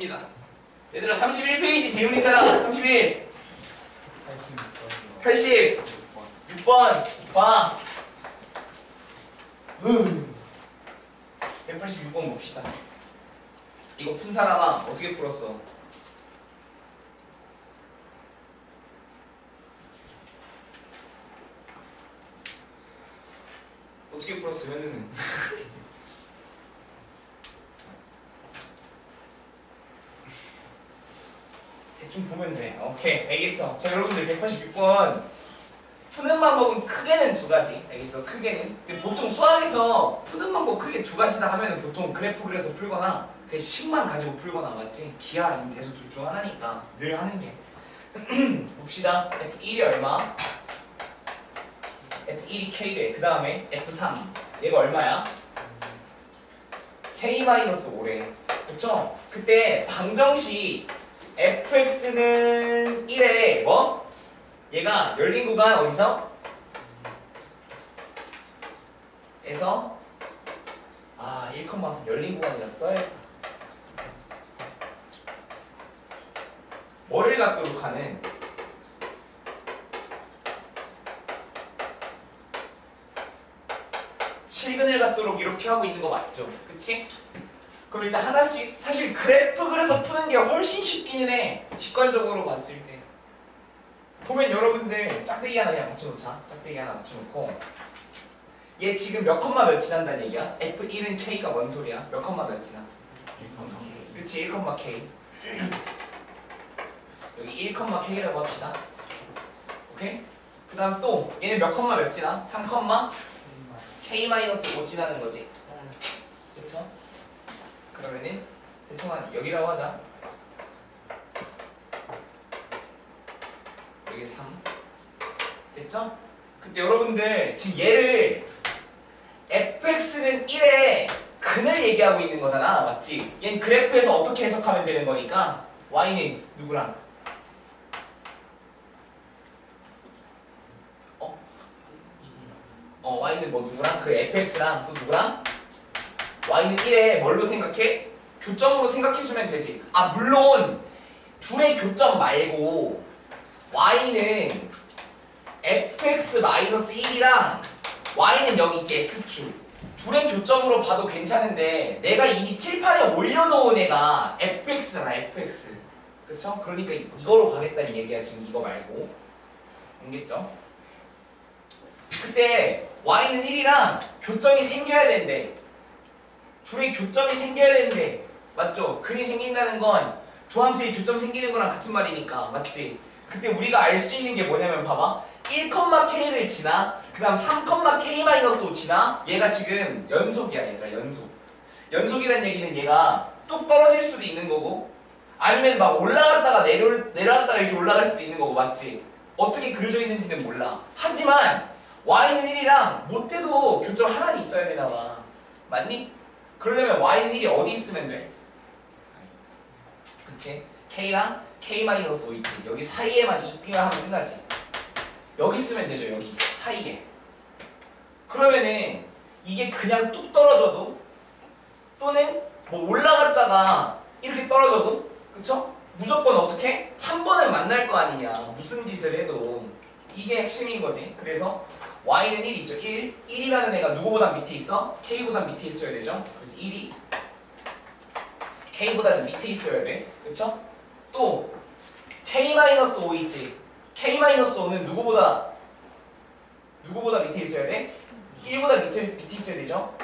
풉니다. 얘들아 31페이지 질문이 있잖아. 31 86번 봐. 186번 봅시다. 이거 푼 사람아 어떻게 풀었어? 어떻게 풀었어 현우는? 대충 보면 돼. 오케이 알겠어. 자 여러분들 186번 푸는 방법은 크게는 두 가지. 알겠어? 크게는. 근데 보통 수학에서 푸는 방법 크게 두 가지다 하면은 보통 그래프 그려서 풀거나 그 식만 가지고 풀거나 맞지? 기하 아니면 대수 둘 중 하나니까 늘 하는 게. 봅시다. F1이 얼마? F1이 K래. 그 다음에 F3 얘가 얼마야? K-5래. 그쵸? 그때 방정식 fx는 1에 뭐? 얘가 열린 구간 어디서? 에서 1,3 열린 구간이라 써야겠다. 뭐를 갖도록 하는? 실근을 갖도록 이렇게 하고 있는 거 맞죠? 그치? 그럼 일단 하나씩 사실 그래프 그려서 푸는 게 훨씬 쉽기는 해. 직관적으로 봤을 때. 보면 여러분들 짝대기 하나 그냥 맞춰놓자. 짝대기 하나 맞춰놓고 얘 지금 몇 컴마 몇 지난다는 얘기야? F1은 K가 뭔 소리야? 몇 컴마 몇 지나? 그치 1, K 여기 1, K라고 합시다. 오케이? 그 다음 또 얘는 몇 컴마 몇 지나? 3, K-5 지나는 거지. 그쵸? 그러면은 대충 한 여기라고 하자. 여기 3 됐죠? 근데 여러분들 지금 얘를 fx는 1의 근을 얘기하고 있는 거잖아. 맞지? 얘는 그래프에서 어떻게 해석하면 되는 거니까 y는 누구랑? y는 뭐 누구랑? 그 fx랑 또 누구랑? y는 1에 뭘로 생각해? 교점으로 생각해주면 되지. 물론 둘의 교점 말고 y는 fx-1이랑 y는 0이지 x축 둘의 교점으로 봐도 괜찮은데 내가 이미 칠판에 올려놓은 애가 fx잖아. fx 그쵸? 그러니까 이거로 가겠다는 얘기야. 지금 이거 말고 알겠죠? 그때 y는 1이랑 교점이 생겨야 된대. 둘의 교점이 생겨야 되는데 맞죠? 근이 생긴다는 건 두 함수의 교점 생기는 거랑 같은 말이니까 맞지? 그때 우리가 알 수 있는 게 뭐냐면 봐봐 1,K를 지나 그 다음 3,K-5 지나 얘가 지금 연속이야. 얘들아 연속이란 얘기는 얘가 뚝 떨어질 수도 있는 거고 아니면 막 올라갔다가 내려왔다가 이렇게 올라갈 수도 있는 거고 맞지? 어떻게 그려져 있는지는 몰라. 하지만 y는 1이랑 못해도 교점 하나는 있어야 되나 봐. 맞니? 그러려면 y는 1이 어디 있으면 돼? 그치? k랑 k-5 있지. 여기 사이에만 있기만 하면 끝나지. 여기 쓰면 되죠. 여기 사이에. 그러면은 이게 그냥 뚝 떨어져도 또는 뭐 올라갔다가 이렇게 떨어져도 그쵸? 무조건 어떻게? 한 번은 만날 거 아니냐. 무슨 짓을 해도 이게 핵심인 거지. 그래서 y는 1 있죠. 1이라는 애가 누구보다 밑에 있어? k보다 밑에 있어야 되죠. 그래서 1이 k보다는 밑에 있어야 돼. 그쵸? 또 k-5 있지. k-5는 누구보다 밑에 있어야 돼? 1보다 밑에 있어야 되죠?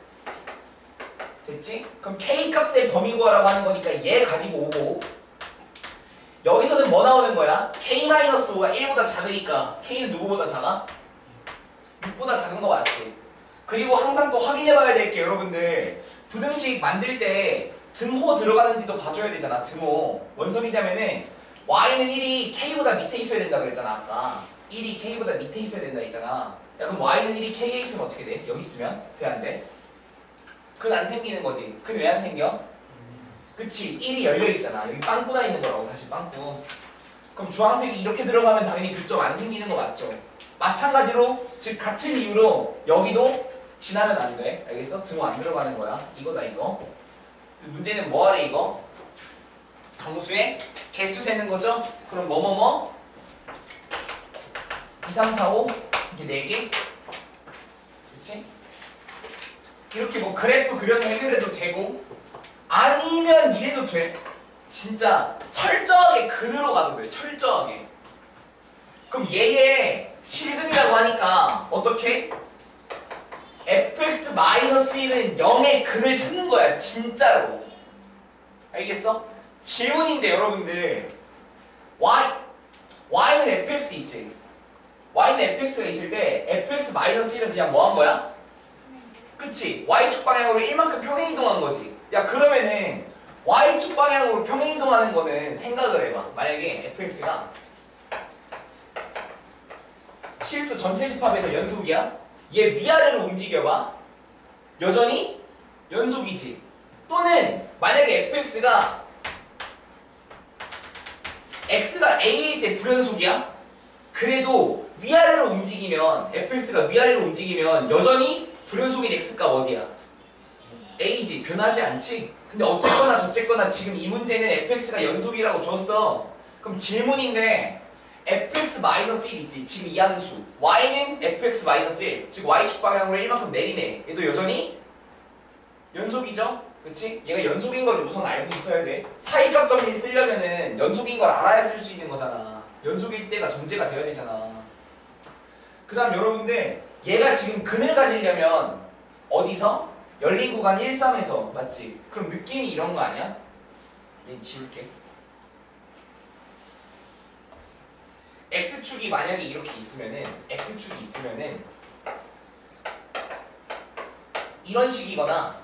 됐지? 그럼 k 값의 범위 구하라고 하는 거니까 얘 가지고 오고 여기서는 뭐 나오는 거야? k-5가 1보다 작으니까 k는 누구보다 작아? 6보다 작은 거 맞지? 그리고 항상 또 확인해 봐야 될 게 여러분들 부등식 만들 때 등호 들어가는지도 봐줘야 되잖아. 등호 원점이냐면은 y는 1이 k보다 밑에 있어야 된다 그랬잖아. 아까 1이 k보다 밑에 있어야 된다 했잖아. 야 그럼 y는 1이 k에 있으면 어떻게 돼? 여기 있으면 돼 안 돼? 근 안 생기는 거지. 근 왜 안 생겨? 그치 1이 열려있잖아. 여기 빵꾸나 있는 거라고 사실 빵꾸. 그럼 주황색이 이렇게 들어가면 당연히 교점 안 생기는 거 맞죠? 마찬가지로 즉 같은 이유로 여기도 지나면 안 돼. 알겠어? 등호 안 들어가는 거야. 이거다 이거. 문제는 뭐하래 이거? 정수의 개수 세는 거죠? 그럼 뭐뭐뭐 2, 3, 4, 5 이렇게 4개 그치? 이렇게 뭐 그래프 그려서 해결해도 되고 아니면 이래도 돼. 진짜 철저하게 근으로 가도 돼. 철저하게. 그럼 얘의 실근이라고 하니까 어떻게? fx-1은 0의 근을 찾는 거야. 진짜로. 알겠어? 질문인데 여러분들 y는 fx 있지? y는 fx가 있을 때 fx-1은 그냥 뭐 한 거야? 그치? y축 방향으로 1만큼 평행 이동한 거지. 야 그러면은 y축 방향으로 평행 이동하는 거는 생각을 해봐. 만약에 fx가 실수 전체 집합에서 연속이야? 얘 위아래로 움직여봐. 여전히 연속이지. 또는 만약에 fx가 x가 a일 때 불연속이야? 그래도 위아래로 움직이면 fx가 위아래로 움직이면 여전히 불연속인 x값 어디야? a지. 변하지 않지? 근데 어쨌거나 저쨌거나 지금 이 문제는 fx가 연속이라고 줬어. 그럼 질문인데 fx-1 있지. 지금 이 함수 y는 fx-1 즉 y축 방향으로 1만큼 내리네. 얘도 여전히 연속이죠? 그치? 얘가 연속인 걸 우선 알고 있어야 돼. 사이값 정리 쓰려면은 연속인 걸 알아야 쓸 수 있는 거잖아. 연속일 때가 전제가 되어야 되잖아. 그 다음 여러분들 얘가 지금 근을 가지려면 어디서? 열린 구간 1, 3에서 맞지? 그럼 느낌이 이런 거 아니야? 얘 지울게. x축이 만약에 이렇게 있으면은 x축이 있으면은 이런 식이거나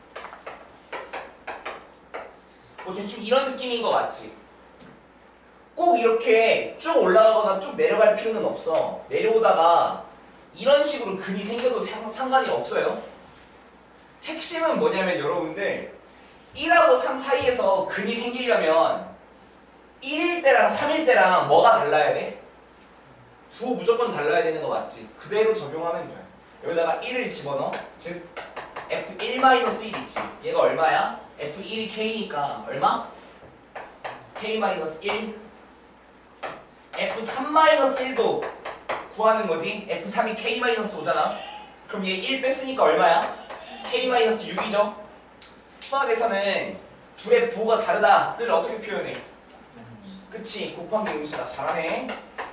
뭐 대충 이런 느낌인 거 맞지? 꼭 이렇게 쭉 올라가거나 쭉 내려갈 필요는 없어. 내려오다가 이런 식으로 근이 생겨도 상관이 없어요. 핵심은 뭐냐면 여러분들 1하고 3 사이에서 근이 생기려면 1일 때랑 3일 때랑 뭐가 달라야 돼? 부호 무조건 달라야 되는 거 맞지? 그대로 적용하면 돼. 여기다가 1을 집어넣어. 즉 f1-1 있지. 얘가 얼마야? f1이 k니까 얼마? k-1 f3-1도 구하는 거지. f3이 k-5잖아. 그럼 얘 1 뺐으니까 얼마야? k-6이죠. 수학에서는 둘의 부호가 다르다를 어떻게 표현해? 그치? 곱한 게 음수다. 잘하네.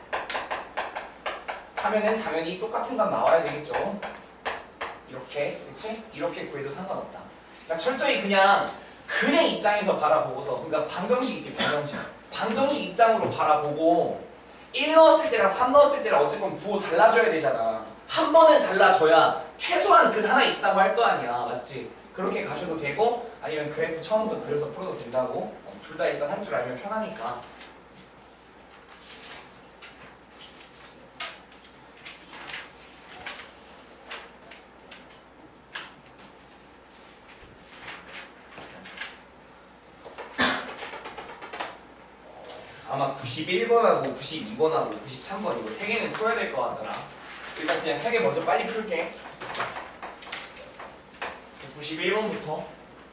하면은 당연히 똑같은 값 나와야 되겠죠. 이렇게, 그치? 이렇게 구해도 상관없다. 그러니까 철저히 그냥 근의 입장에서 바라보고서, 그러니까 방정식 있지, 방정식. 방정식 입장으로 바라보고 1 넣었을 때랑 3 넣었을 때랑 어쨌건 부호 달라져야 되잖아. 한 번은 달라져야 최소한 근 하나 있다고 할 거 아니야. 맞지? 그렇게 가셔도 되고 아니면 그래프 처음부터 그려서 풀어도 된다고. 둘 다 일단 할 줄 알면 편하니까. 아마 91번하고 92번하고 93번 이거 3개는 풀어야 될 것 같더라. 일단 그냥 3개 먼저 빨리 풀게. 91번부터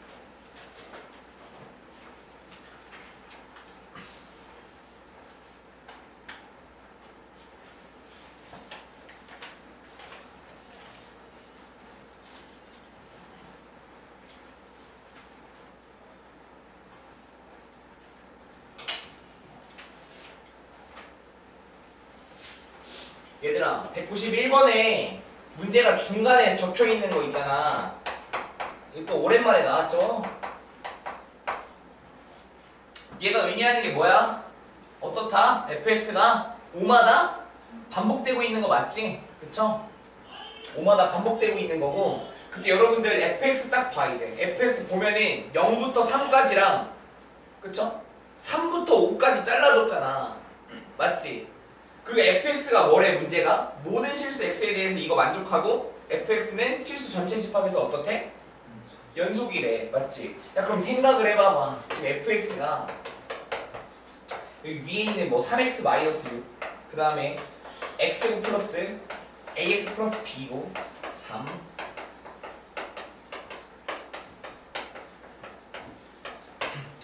얘들아 191번에 문제가 중간에 적혀있는 거 있잖아. 이거 또 오랜만에 나왔죠? 얘가 의미하는 게 뭐야? 어떻다? fx가 5마다 반복되고 있는 거 맞지? 그쵸? 5마다 반복되고 있는 거고 근데 여러분들 fx 딱 봐 이제 fx 보면은 0부터 3까지랑 그쵸? 3부터 5까지 잘라줬잖아. 맞지? 그리고 fx가 뭐래 문제가? 모든 실수 x에 대해서 이거 만족하고 fx는 실수 전체 집합에서 어떻대? 연속이래. 맞지? 야 그럼 생각을 해봐봐. 지금 fx가 여기 위에 있는 뭐 3x-6 그 다음에 x제곱 플러스 ax 플러스 b고 3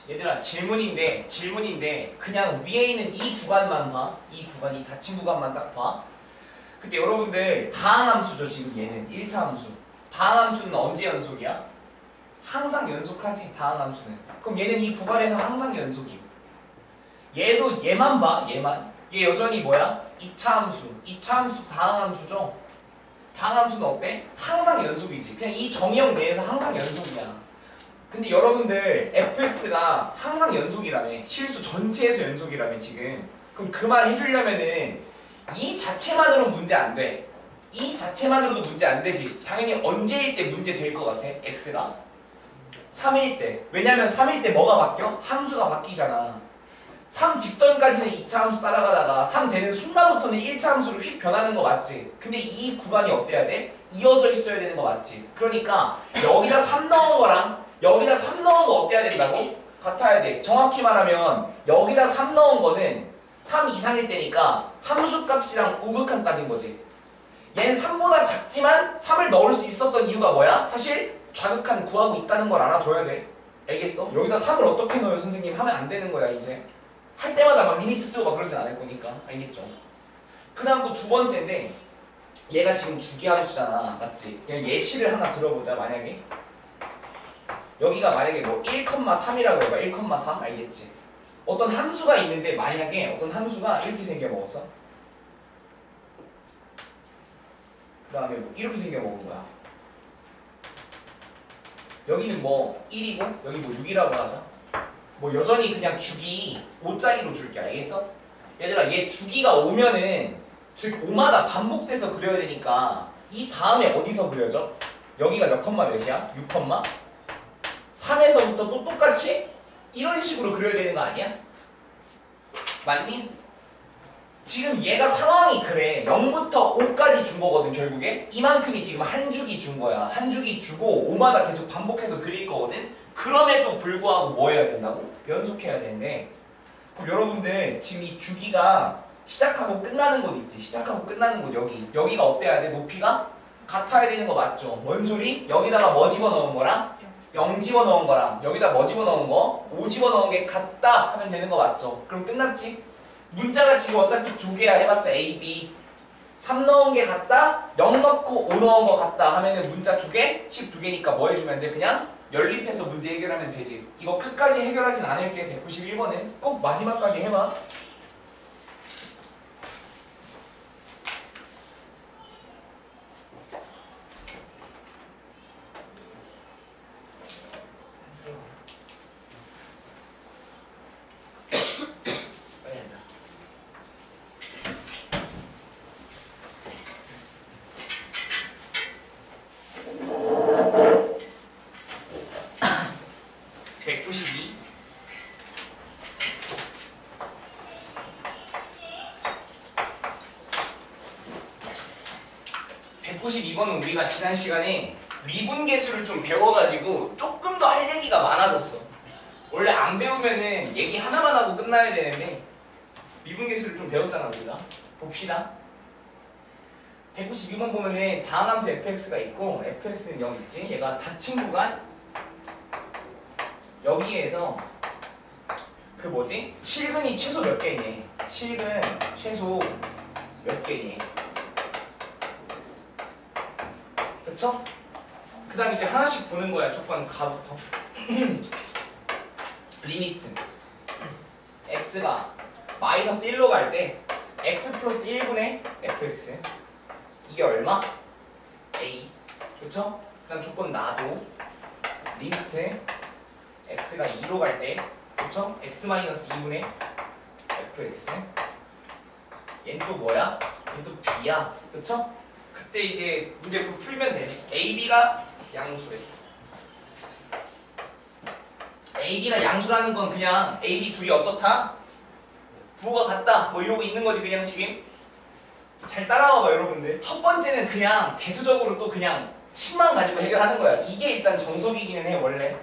얘들아 질문인데 그냥 위에 있는 이 구간만 봐. 이 구간, 이 닫힌 구간만 딱 봐. 근데 여러분들 다항함수죠. 지금 얘는 1차 함수. 다항함수는 언제 연속이야? 항상 연속하지. 다항함수는. 그럼 얘는 이 구간에서 항상 연속임. 얘도 얘만 봐. 얘 여전히 뭐야? 2차 함수. 2차 함수 다항함수죠. 다항함수는 어때? 항상 연속이지. 그냥 이 정의형 내에서 항상 연속이야. 근데 여러분들 fx가 항상 연속이라며. 실수 전체에서 연속이라며 지금. 그럼 그 말 해주려면은 이 자체만으로 문제 안 돼. 이 자체만으로도 문제 안 되지. 당연히 언제일 때 문제 될 것 같아? x가 3일 때. 왜냐면 3일 때 뭐가 바뀌어? 함수가 바뀌잖아. 3 직전까지는 2차 함수 따라가다가 3 되는 순간부터는 1차 함수로 휙 변하는 거 맞지? 근데 이 구간이 어때야 돼? 이어져 있어야 되는 거 맞지? 그러니까 여기다 3 넣은 거랑 여기다 3 넣은 거 어때야 된다고? 같아야 돼. 정확히 말하면 여기다 3 넣은 거는 3 이상일 때니까 함수 값이랑 우극한 따진 거지. 얘는 3보다 작지만 3을 넣을 수 있었던 이유가 뭐야? 사실 좌극한 구하고 있다는 걸 알아둬야 돼. 알겠어? 여기다 3을 어떻게 넣어요 선생님? 하면 안 되는 거야 이제. 할 때마다 막 리미트 쓰고 막 그러진 않을 거니까. 알겠죠? 그 다음 또 두 번째인데 얘가 지금 주기함수잖아. 맞지? 그냥 예시를 하나 들어보자. 만약에 여기가 만약에 뭐 1,3이라고 해봐. 1,3 알겠지? 어떤 함수가 있는데 만약에 어떤 함수가 이렇게 생겨먹었어. 그 다음에 뭐 이렇게 생겨먹은 거야. 여기는 뭐 1이고 여기 뭐 6이라고 하자. 뭐 여전히 그냥 주기 5짜리로 줄게. 알겠어? 얘들아 얘 주기가 5면은 즉 5마다 반복돼서 그려야 되니까 이 다음에 어디서 그려져? 여기가 몇 컴마 몇이야? 6 컴마? 3에서부터 또 똑같이 이런 식으로 그려야 되는 거 아니야? 맞니? 지금 얘가 상황이 그래. 0부터 5까지 준 거거든 결국에. 이만큼이 지금 한 주기 준 거야. 한 주기 주고 5마다 계속 반복해서 그릴 거거든. 그럼에도 불구하고 뭐 해야 된다고? 연속해야 되는데 그럼 여러분들 지금 이 주기가 시작하고 끝나는 곳 있지. 시작하고 끝나는 곳 여기가 어때야 돼? 높이가 같아야 되는 거 맞죠? 뭔 소리? 여기다가 뭐 집어넣은 거랑 0 집어넣은 거랑 여기다 뭐 집어넣은 거? 5 집어넣은 게 같다 하면 되는 거 맞죠? 그럼 끝났지? 문자가 지금 어차피 두 개야. 해봤자 A, B 3 넣은 게 같다 0 넣고 5 넣은 거 같다 하면은 문자 2개? 식 2개니까 뭐 해주면 돼? 그냥 연립해서 문제 해결하면 되지. 이거 끝까지 해결하진 않을게. 191번은 꼭 마지막까지 해봐. 빨리 하자. (192번은) 우리가 지난 시간에 미분계수를 좀 배워가지고 조금 더 할 얘기가 많아졌어. 원래 안 배우면은 얘기 하나만 하고 끝나야 되는데 미분계수를 좀 배웠잖아 우리가. 봅시다. 192번 보면은 다항함수 fx가 있고 fx는 0 있지. 얘가 닫힌 구간 여기에서 그 뭐지? 실근이 최소 몇 개니? 실근 최소 몇 개니? 그쵸? 그 다음 이제 하나씩 보는 거야. 조건 가부터. 리미트 x가 마이너스 1로 갈 때 x 플러스 1분의 fx 이게 얼마? a. 그쵸? 그 다음 조건 나도 리미트 x가 2로 갈 때 그쵸? x 마이너스 2분의 fx 얘는 또 뭐야? 얘는 또 b야. 그쵸? 그때 이제 문제 풀면 되네. a, b가 양수래. a, b가 양수라는 건 그냥 a, b 둘이 어떻다? 부호가 같다 뭐 이러고 있는 거지. 그냥 지금 잘 따라와봐 여러분들. 첫 번째는 그냥 대수적으로 또 그냥 식만 가지고 해결하는 거야. 이게 일단 정석이기는 해. 원래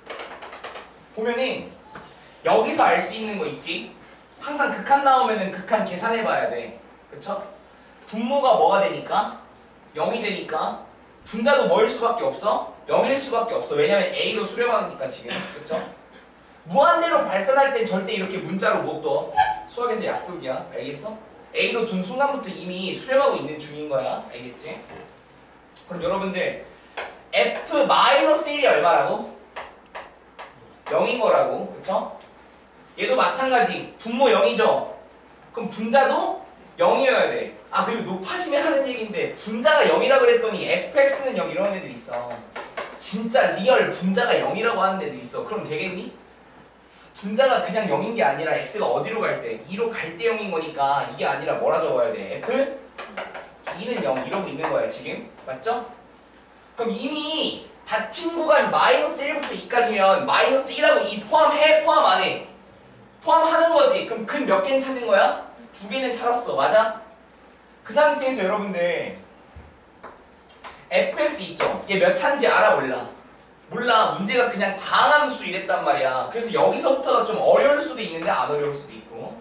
보면은 여기서 알 수 있는 거 있지. 항상 극한 나오면은 극한 계산해봐야 돼. 그쵸? 분모가 뭐가 되니까? 0이 되니까 분자도 뭐일 수밖에 없어? 0일 수밖에 없어. 왜냐면 A로 수렴하니까 지금. 그쵸? 무한대로 발산할 땐 절대 이렇게 문자로 못 둬. 수학에서 약속이야. 알겠어? A로 둔 순간부터 이미 수렴하고 있는 중인 거야. 알겠지? 그럼 여러분들 F-1이 얼마라고? 0인 거라고. 그쵸? 얘도 마찬가지. 분모 0이죠? 그럼 분자도 0이어야 돼. 아, 그리고 높아지면 하는 얘기인데 분자가 0이라 그랬더니 fx는 0 이런 애들 있어. 진짜 리얼 분자가 0이라고 하는 애들 있어. 그럼 되겠니? 분자가 그냥 0인 게 아니라 x가 어디로 갈 때? 2로 갈 때 0인 거니까 이게 아니라 뭐라 적어야 돼? f 2는 0 이러고 있는 거야 지금. 맞죠? 그럼 이미 닫힌 구간 마이너스 1부터 2까지면 마이너스 1하고 2 포함해? 포함 안 해? 포함하는 거지. 그럼 근 몇 개는 찾은 거야? 2개는 찾았어. 맞아? 그 상태에서 여러분들 fx 있죠? 얘 몇 차인지 알아 몰라? 몰라. 문제가 그냥 다함수 이랬단 말이야. 그래서 여기서부터가 좀 어려울 수도 있는데 안 어려울 수도 있고.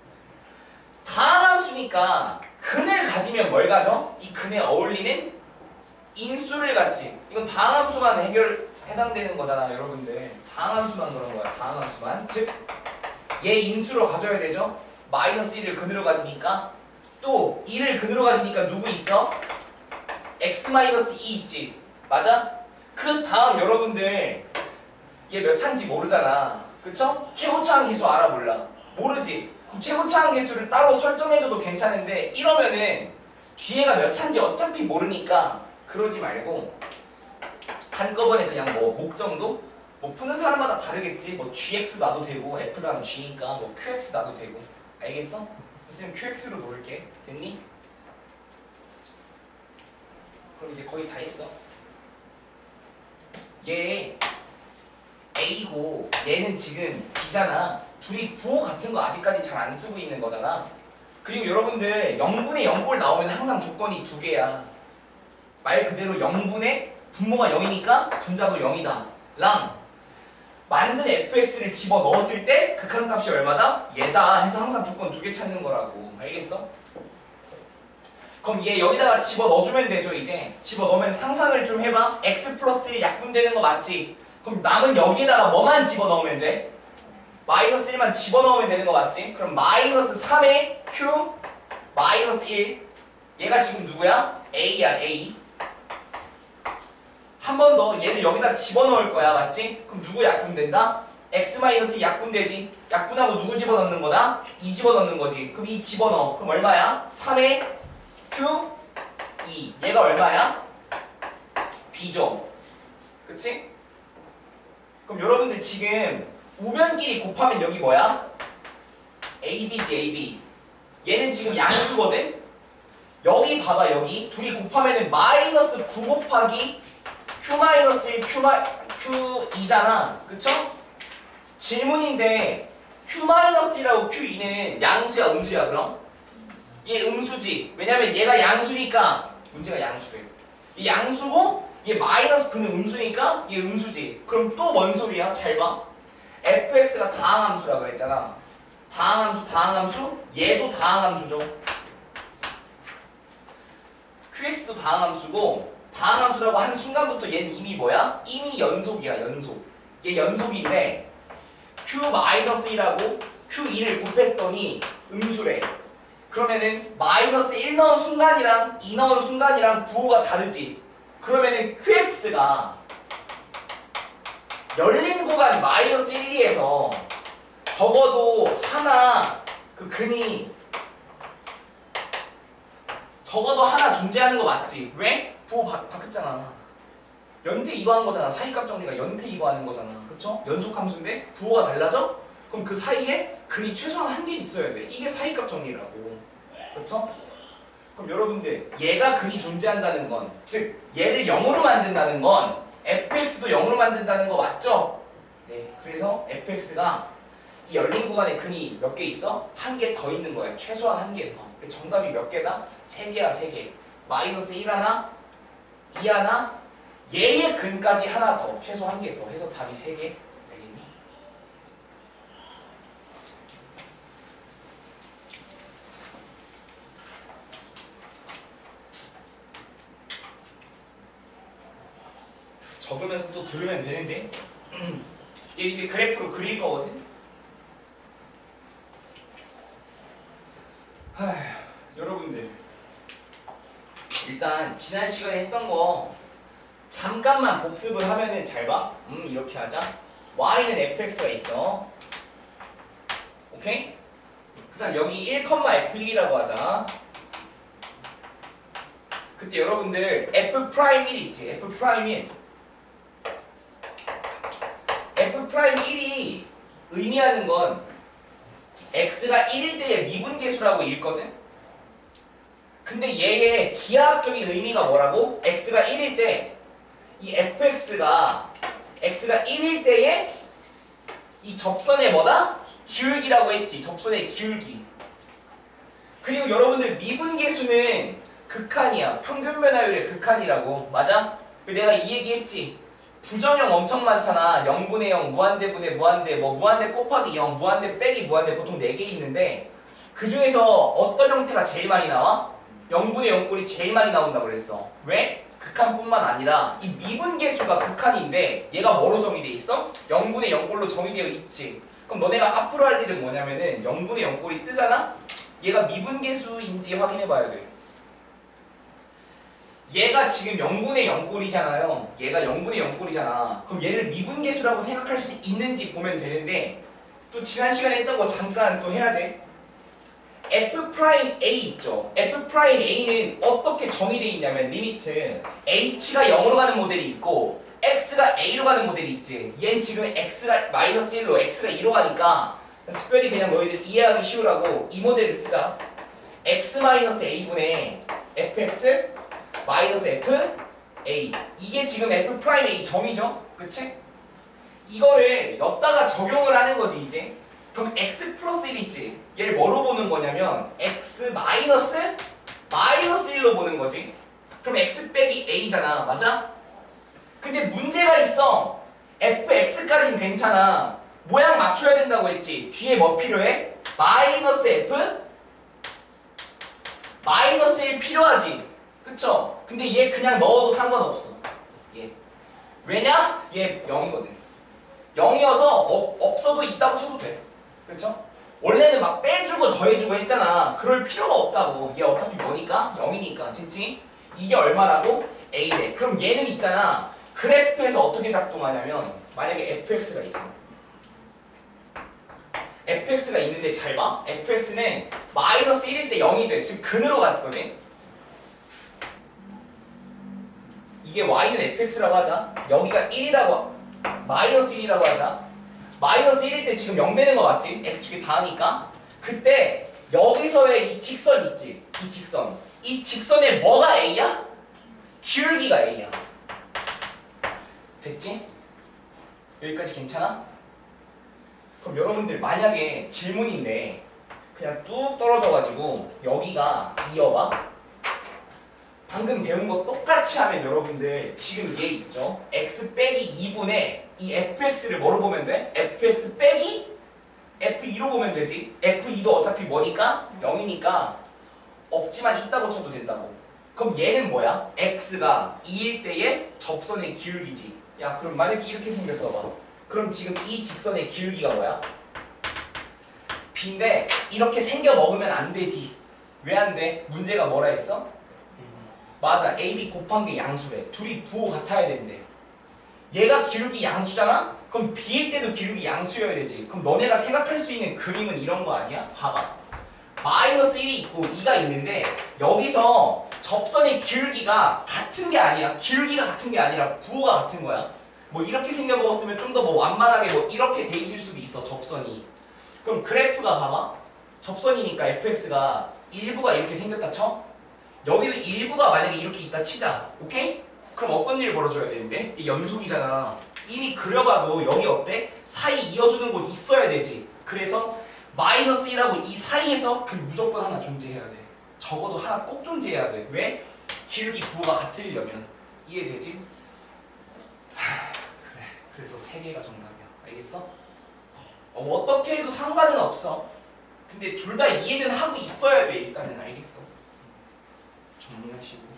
다함수니까 근을 가지면 뭘 가져? 이 근에 어울리는 인수를 갖지. 이건 다함수만 해당되는 거잖아 여러분들. 다함수만 그런 거야. 다함수만. 즉 얘 인수로 가져야 되죠? 마이너스 1을 근으로 가지니까 또 2를 근으로 가지니까 누구 있어? x-2 있지. 맞아? 그 다음 여러분들 얘 몇 차인지 모르잖아. 그쵸? 최고차항 계수 알아 몰라? 모르지? 그럼 최고차항 계수를 따로 설정해줘도 괜찮은데 이러면은 뒤에가 몇 차인지 어차피 모르니까 그러지 말고 한꺼번에 그냥 뭐 목정도? 뭐 푸는 사람마다 다르겠지. 뭐 gx 놔도 되고 f 다음 g니까 뭐 qx 놔도 되고. 알겠어? 선생님 qx로 놓을게. 됐니? 그럼 이제 거의 다 했어. 얘 A고 얘는 지금 B잖아. 둘이 부호 같은 거 아직까지 잘 안 쓰고 있는 거잖아. 그리고 여러분들 0분의 0꼴 나오면 항상 조건이 두 개야. 말 그대로 0분의 분모가 0이니까 분자도 0이다. 랑 만든 fx를 집어 넣었을 때 극한값이 얼마다? 얘다 해서 항상 조건 두 개 찾는 거라고. 알겠어? 그럼 얘 여기다가 집어 넣어주면 되죠. 이제 집어 넣으면 상상을 좀 해봐. x 플러스 1 약분되는 거 맞지? 그럼 남은 여기에다가 뭐만 집어 넣으면 돼? 마이너스 1만 집어 넣으면 되는 거 맞지? 그럼 마이너스 3의 q 마이너스 1 얘가 지금 누구야? a야 a. 한 번 더 얘를 여기다 집어 넣을 거야. 맞지? 그럼 누구 약분된다? x 마이너스 약분되지. 약분하고 누구 집어 넣는 거다? 2 집어 넣는 거지. 그럼 2 집어 넣어. 그럼 얼마야? 3의 q 2 얘가 얼마야? b죠. 그치? 그럼 여러분들 지금 우변끼리 곱하면 여기 뭐야? AB지 AB. 얘는 지금 양수거든? 여기 봐봐 여기 둘이 곱하면은 마이너스 9 곱하기 Q 마이너스 1 Q2잖아. 그쵸? 질문인데 Q 마이너스 1하고 Q2는 양수야 음수야 그럼? 얘 음수지. 왜냐면 얘가 양수니까 문제가 양수래. 얘 양수고 얘 마이너스 그는 음수니까 얘 음수지. 그럼 또 뭔 소리야? 잘 봐. fx가 다항함수라 그랬잖아. 다항함수. 얘도 다항함수죠. qx도 다항함수고 다항함수라고 한 순간부터 얘는 이미 뭐야? 이미 연속이야. 연속. 얘 연속인데 q-1하고 q2를 곱했더니 음수래. 그러면은 마이너스 1 넣은 순간이랑 2 넣은 순간이랑 부호가 다르지. 그러면은 qx가 열린 구간 마이너스 1, 2에서 적어도 하나 그 근이 적어도 하나 존재하는 거 맞지? 왜? 부호 바뀌었잖아. 연태 이거 한 거잖아. 사이값 정리가 연태 이거 하는 거잖아. 그쵸? 연속 함수인데 부호가 달라져? 그럼 그 사이에 근이 최소한 한 개 있어야 돼. 이게 사이값 정리라고. 그쵸? 그럼 여러분들 얘가 근이 존재한다는 건 즉 얘를 0으로 만든다는 건 fx도 0으로 만든다는 거 맞죠? 네. 그래서 fx가 이 열린 구간에 근이 몇 개 있어? 한 개 더 있는 거야. 최소한 한 개 더. 정답이 몇 개다? 3개야 3개. 마이너스 1 하나 2 하나 얘의 근까지 하나 더 최소 한 개 더 해서 답이 3개. 알겠니? 적으면서 또 들으면 되는데 얘 이제 그래프로 그릴 거거든. 여러분들 일단 지난 시간에 했던 거 잠깐만 복습을 하면은 잘 봐. 이렇게 하자. y는 fx가 있어. 오케이? 그 다음 여기 1,f1이라고 하자. 그때 여러분들 f'1 있지? f'1 f'1이 의미하는 건 x가 1일 때의 미분계수라고 읽거든? 근데 얘의 기하학적인 의미가 뭐라고? x가 1일 때 이 fx가 x가 1일 때의 이 접선의 뭐다? 기울기라고 했지. 접선의 기울기. 그리고 여러분들 미분계수는 극한이야. 평균 변화율의 극한이라고. 맞아? 내가 이 얘기 했지. 부정형 엄청 많잖아. 0분의 0, 무한대 분의 무한대, 뭐 무한대 곱하기 0, 무한대 빼기 무한대 보통 4개 있는데 그 중에서 어떤 형태가 제일 많이 나와? 0분의 0꼴이 제일 많이 나온다고 그랬어. 왜? 극한뿐만 아니라 이 미분계수가 극한인데 얘가 뭐로 정의돼 있어? 0분의 0꼴로 정의되어 있지. 그럼 너네가 앞으로 할 일은 뭐냐면은 0분의 0꼴이 뜨잖아? 얘가 미분계수인지 확인해 봐야 돼. 얘가 지금 0분의 0꼴이잖아요. 얘가 0분의 0꼴이잖아. 그럼 얘를 미분계수라고 생각할 수 있는지 보면 되는데 또 지난 시간에 했던 거 잠깐 또 해야 돼. F'A 있죠. F'A는 어떻게 정의되어 있냐면 리미트 H가 0으로 가는 모델이 있고 X가 A로 가는 모델이 있지. 얘는 지금 X가 마이너스 1로 X가 2로 가니까 특별히 그냥 너희들 이해하기 쉬우라고 이 모델을 쓰자. X-A분의 Fx 마이너스 FA 이게 지금 F'A 정의죠? 그치? 이거를 엿다가 적용을 하는 거지 이제. 그럼 x 플러스 1 있지? 얘를 뭐로 보는 거냐면 x 마이너스 1로 보는 거지. 그럼 x 빼기 a잖아. 맞아? 근데 문제가 있어. fx까지는 괜찮아. 모양 맞춰야 된다고 했지. 뒤에 뭐 필요해? 마이너스 f 마이너스 1 필요하지. 그쵸? 근데 얘 그냥 넣어도 상관없어. 얘. 왜냐? 얘 0이거든. 0이어서 없어도 있다고 쳐도 돼. 그쵸? 원래는 막 빼주고 더해주고 했잖아. 그럴 필요가 없다고. 얘 어차피 뭐니까? 0이니까. 됐지? 이게 얼마라고? A대. 그럼 얘는 있잖아. 그래프에서 어떻게 작동하냐면 만약에 fx가 있어. fx가 있는데 잘 봐. fx는 마이너스 1일 때 0이 돼. 즉 근으로 갔거든. 이게 y는 fx라고 하자. 여기가 1이라고 마이너스 1이라고 하자. 마이너스 1일 때 지금 0 되는 거 맞지? x축이 닿으니까. 그때 여기서의 이 직선 있지? 이 직선. 이 직선의 뭐가 a야? 기울기가 a야. 됐지? 여기까지 괜찮아? 그럼 여러분들 만약에 질문인데 그냥 뚝 떨어져가지고 여기가 2여봐. 방금 배운 거 똑같이 하면 여러분들 지금 얘 있죠? x 빼기 2분의 이 fx를 뭐로 보면 돼? fx 빼기 f2로 보면 되지. f2도 어차피 뭐니까? 0이니까 없지만 있다고 쳐도 된다고. 그럼 얘는 뭐야? x가 2일 때의 접선의 기울기지. 야 그럼 만약에 이렇게 생겼어 봐. 그럼 지금 이 직선의 기울기가 뭐야? b인데 이렇게 생겨 먹으면 안 되지. 왜 안 돼? 문제가 뭐라 했어? 맞아. AB 곱한 게 양수래. 둘이 부호 같아야 된대. 얘가 기울기 양수잖아? 그럼 B일 때도 기울기 양수여야 되지. 그럼 너네가 생각할 수 있는 그림은 이런 거 아니야? 봐봐. 마이너스 1이 있고 2가 있는데 여기서 접선의 기울기가 같은 게 아니야. 기울기가 같은 게 아니라 부호가 같은 거야. 뭐 이렇게 생겨먹었으면 좀 더 뭐 완만하게 뭐 이렇게 돼 있을 수도 있어. 접선이. 그럼 그래프가 봐봐. 접선이니까 fx가 일부가 이렇게 생겼다 쳐? 여기도 일부가 만약에 이렇게 있다 치자. 오케이? 그럼 어떤 일을 벌어줘야 되는데? 이 연속이잖아. 이미 그려봐도 여기 어때? 사이 이어주는 곳 있어야 되지. 그래서 마이너스 1하고 이 사이에서 그 무조건 하나 존재해야 돼. 적어도 하나 꼭 존재해야 돼. 왜? 기울기 부호가 같으려면. 이해되지? 그래. 그래서 3개가 정답이야. 알겠어? 뭐 어떻게 해도 상관은 없어. 근데 둘 다 이해는 하고 있어야 돼. 일단은 알겠어. 정리하시고.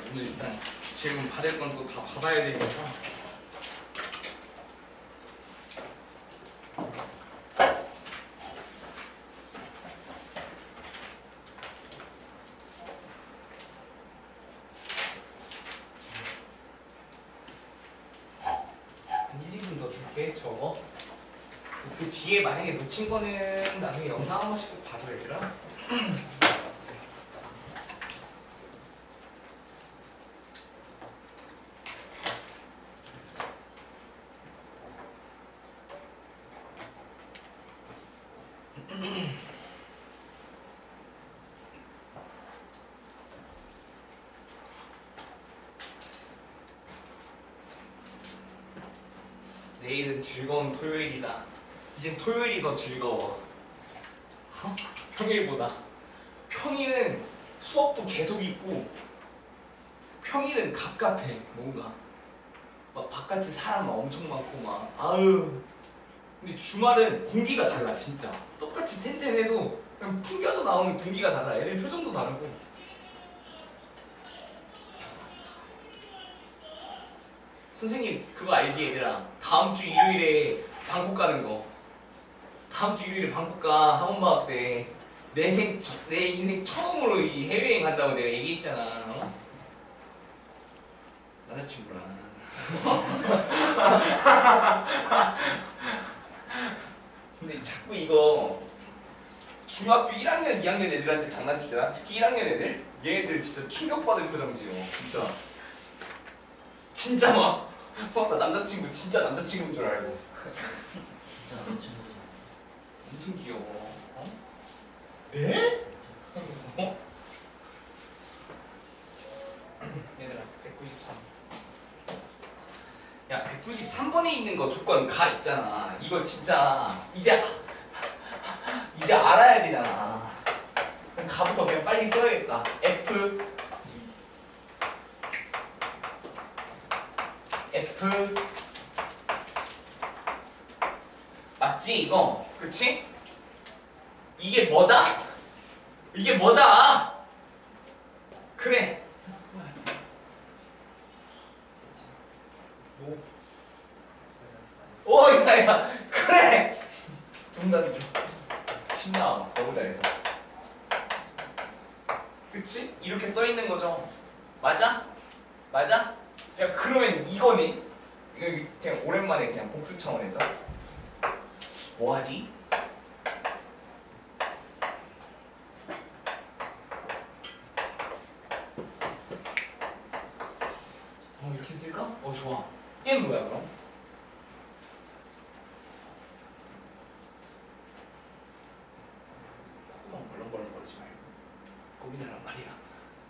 근데 일단 질문 받을 건 또 다 받아야 되니까. 한 1, 2분 더 줄게. 저거. 그 뒤에 만약에 놓친 거는 나중에 영상 한 번씩 꼭 봐줘 얘들아. 내일은 즐거운 토요일이다. 이젠 토요일이 더 즐거워. 평일보다. 평일은 수업도 계속 있고 평일은 갑갑해. 뭔가 막 바깥에 사람 엄청 많고 막 아유. 근데 주말은 공기가 달라 진짜. 똑같이 텐텐해도 그냥 풍겨져 나오는 공기가 달라. 애들 표정도 다르고. 선생님 그거 알지 얘들아? 다음 주 일요일에 방콕 가는 거. 다음 주 일요일에 방콕 가. 학원방학 때. 내 인생 처음으로 이 해외여행 간다고 내가 얘기했잖아. 어? 남자친구랑. 근데 자꾸 이거 중학교 1학년, 2학년 애들한테 장난치잖아. 특히 1학년 애들. 얘네들 진짜 충격받을 표정 지어. 진짜 막. 나 남자친구 진짜 남자친구인 줄 알고. 진짜 남자친구죠. 엄청 귀여워. 어? 에? 어? 얘들아 193. 야 193번에 있는 거 조건 가 있잖아. 이거 진짜 이제 알아야 되잖아. 그럼 가부터 그냥 빨리 써야겠다. F 맞지 이거? 그치? 이게 뭐다? 이게 뭐다? 그래. 오, 야야, 그래. 정답이죠. 침 나와. 너무 잘해서. 그치? 이렇게 써 있는 거죠. 맞아? 맞아? 야 그러면 이거네. 이거 그냥 오랜만에 그냥 복습 차원에서 뭐 하지? 이렇게 쓸까? 좋아. 얘는 뭐야 그럼? 콧구멍 벌렁벌렁거리지 말고 고민하란 말이야.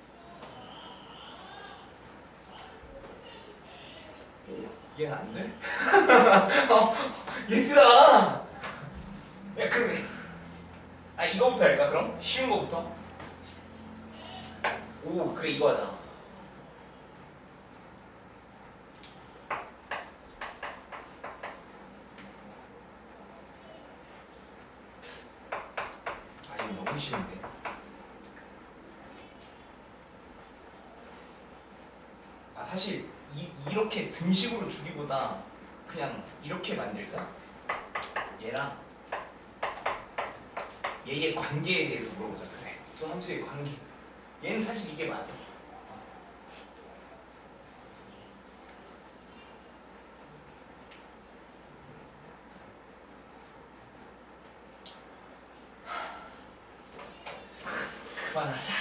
얘는 안 돼? 얘들아! 야 그러면 이거부터 할까 그럼? 쉬운 거부터? 오 그래 이거 하자. 이거 너무 쉬운데. 사실 이렇게 등식으로 주기보다 그냥 이렇게 만들까? 얘랑 얘의 관계에 대해서 물어보자. 그래. 두 함수의 관계. 얘는 사실 이게 맞아. 그만하자.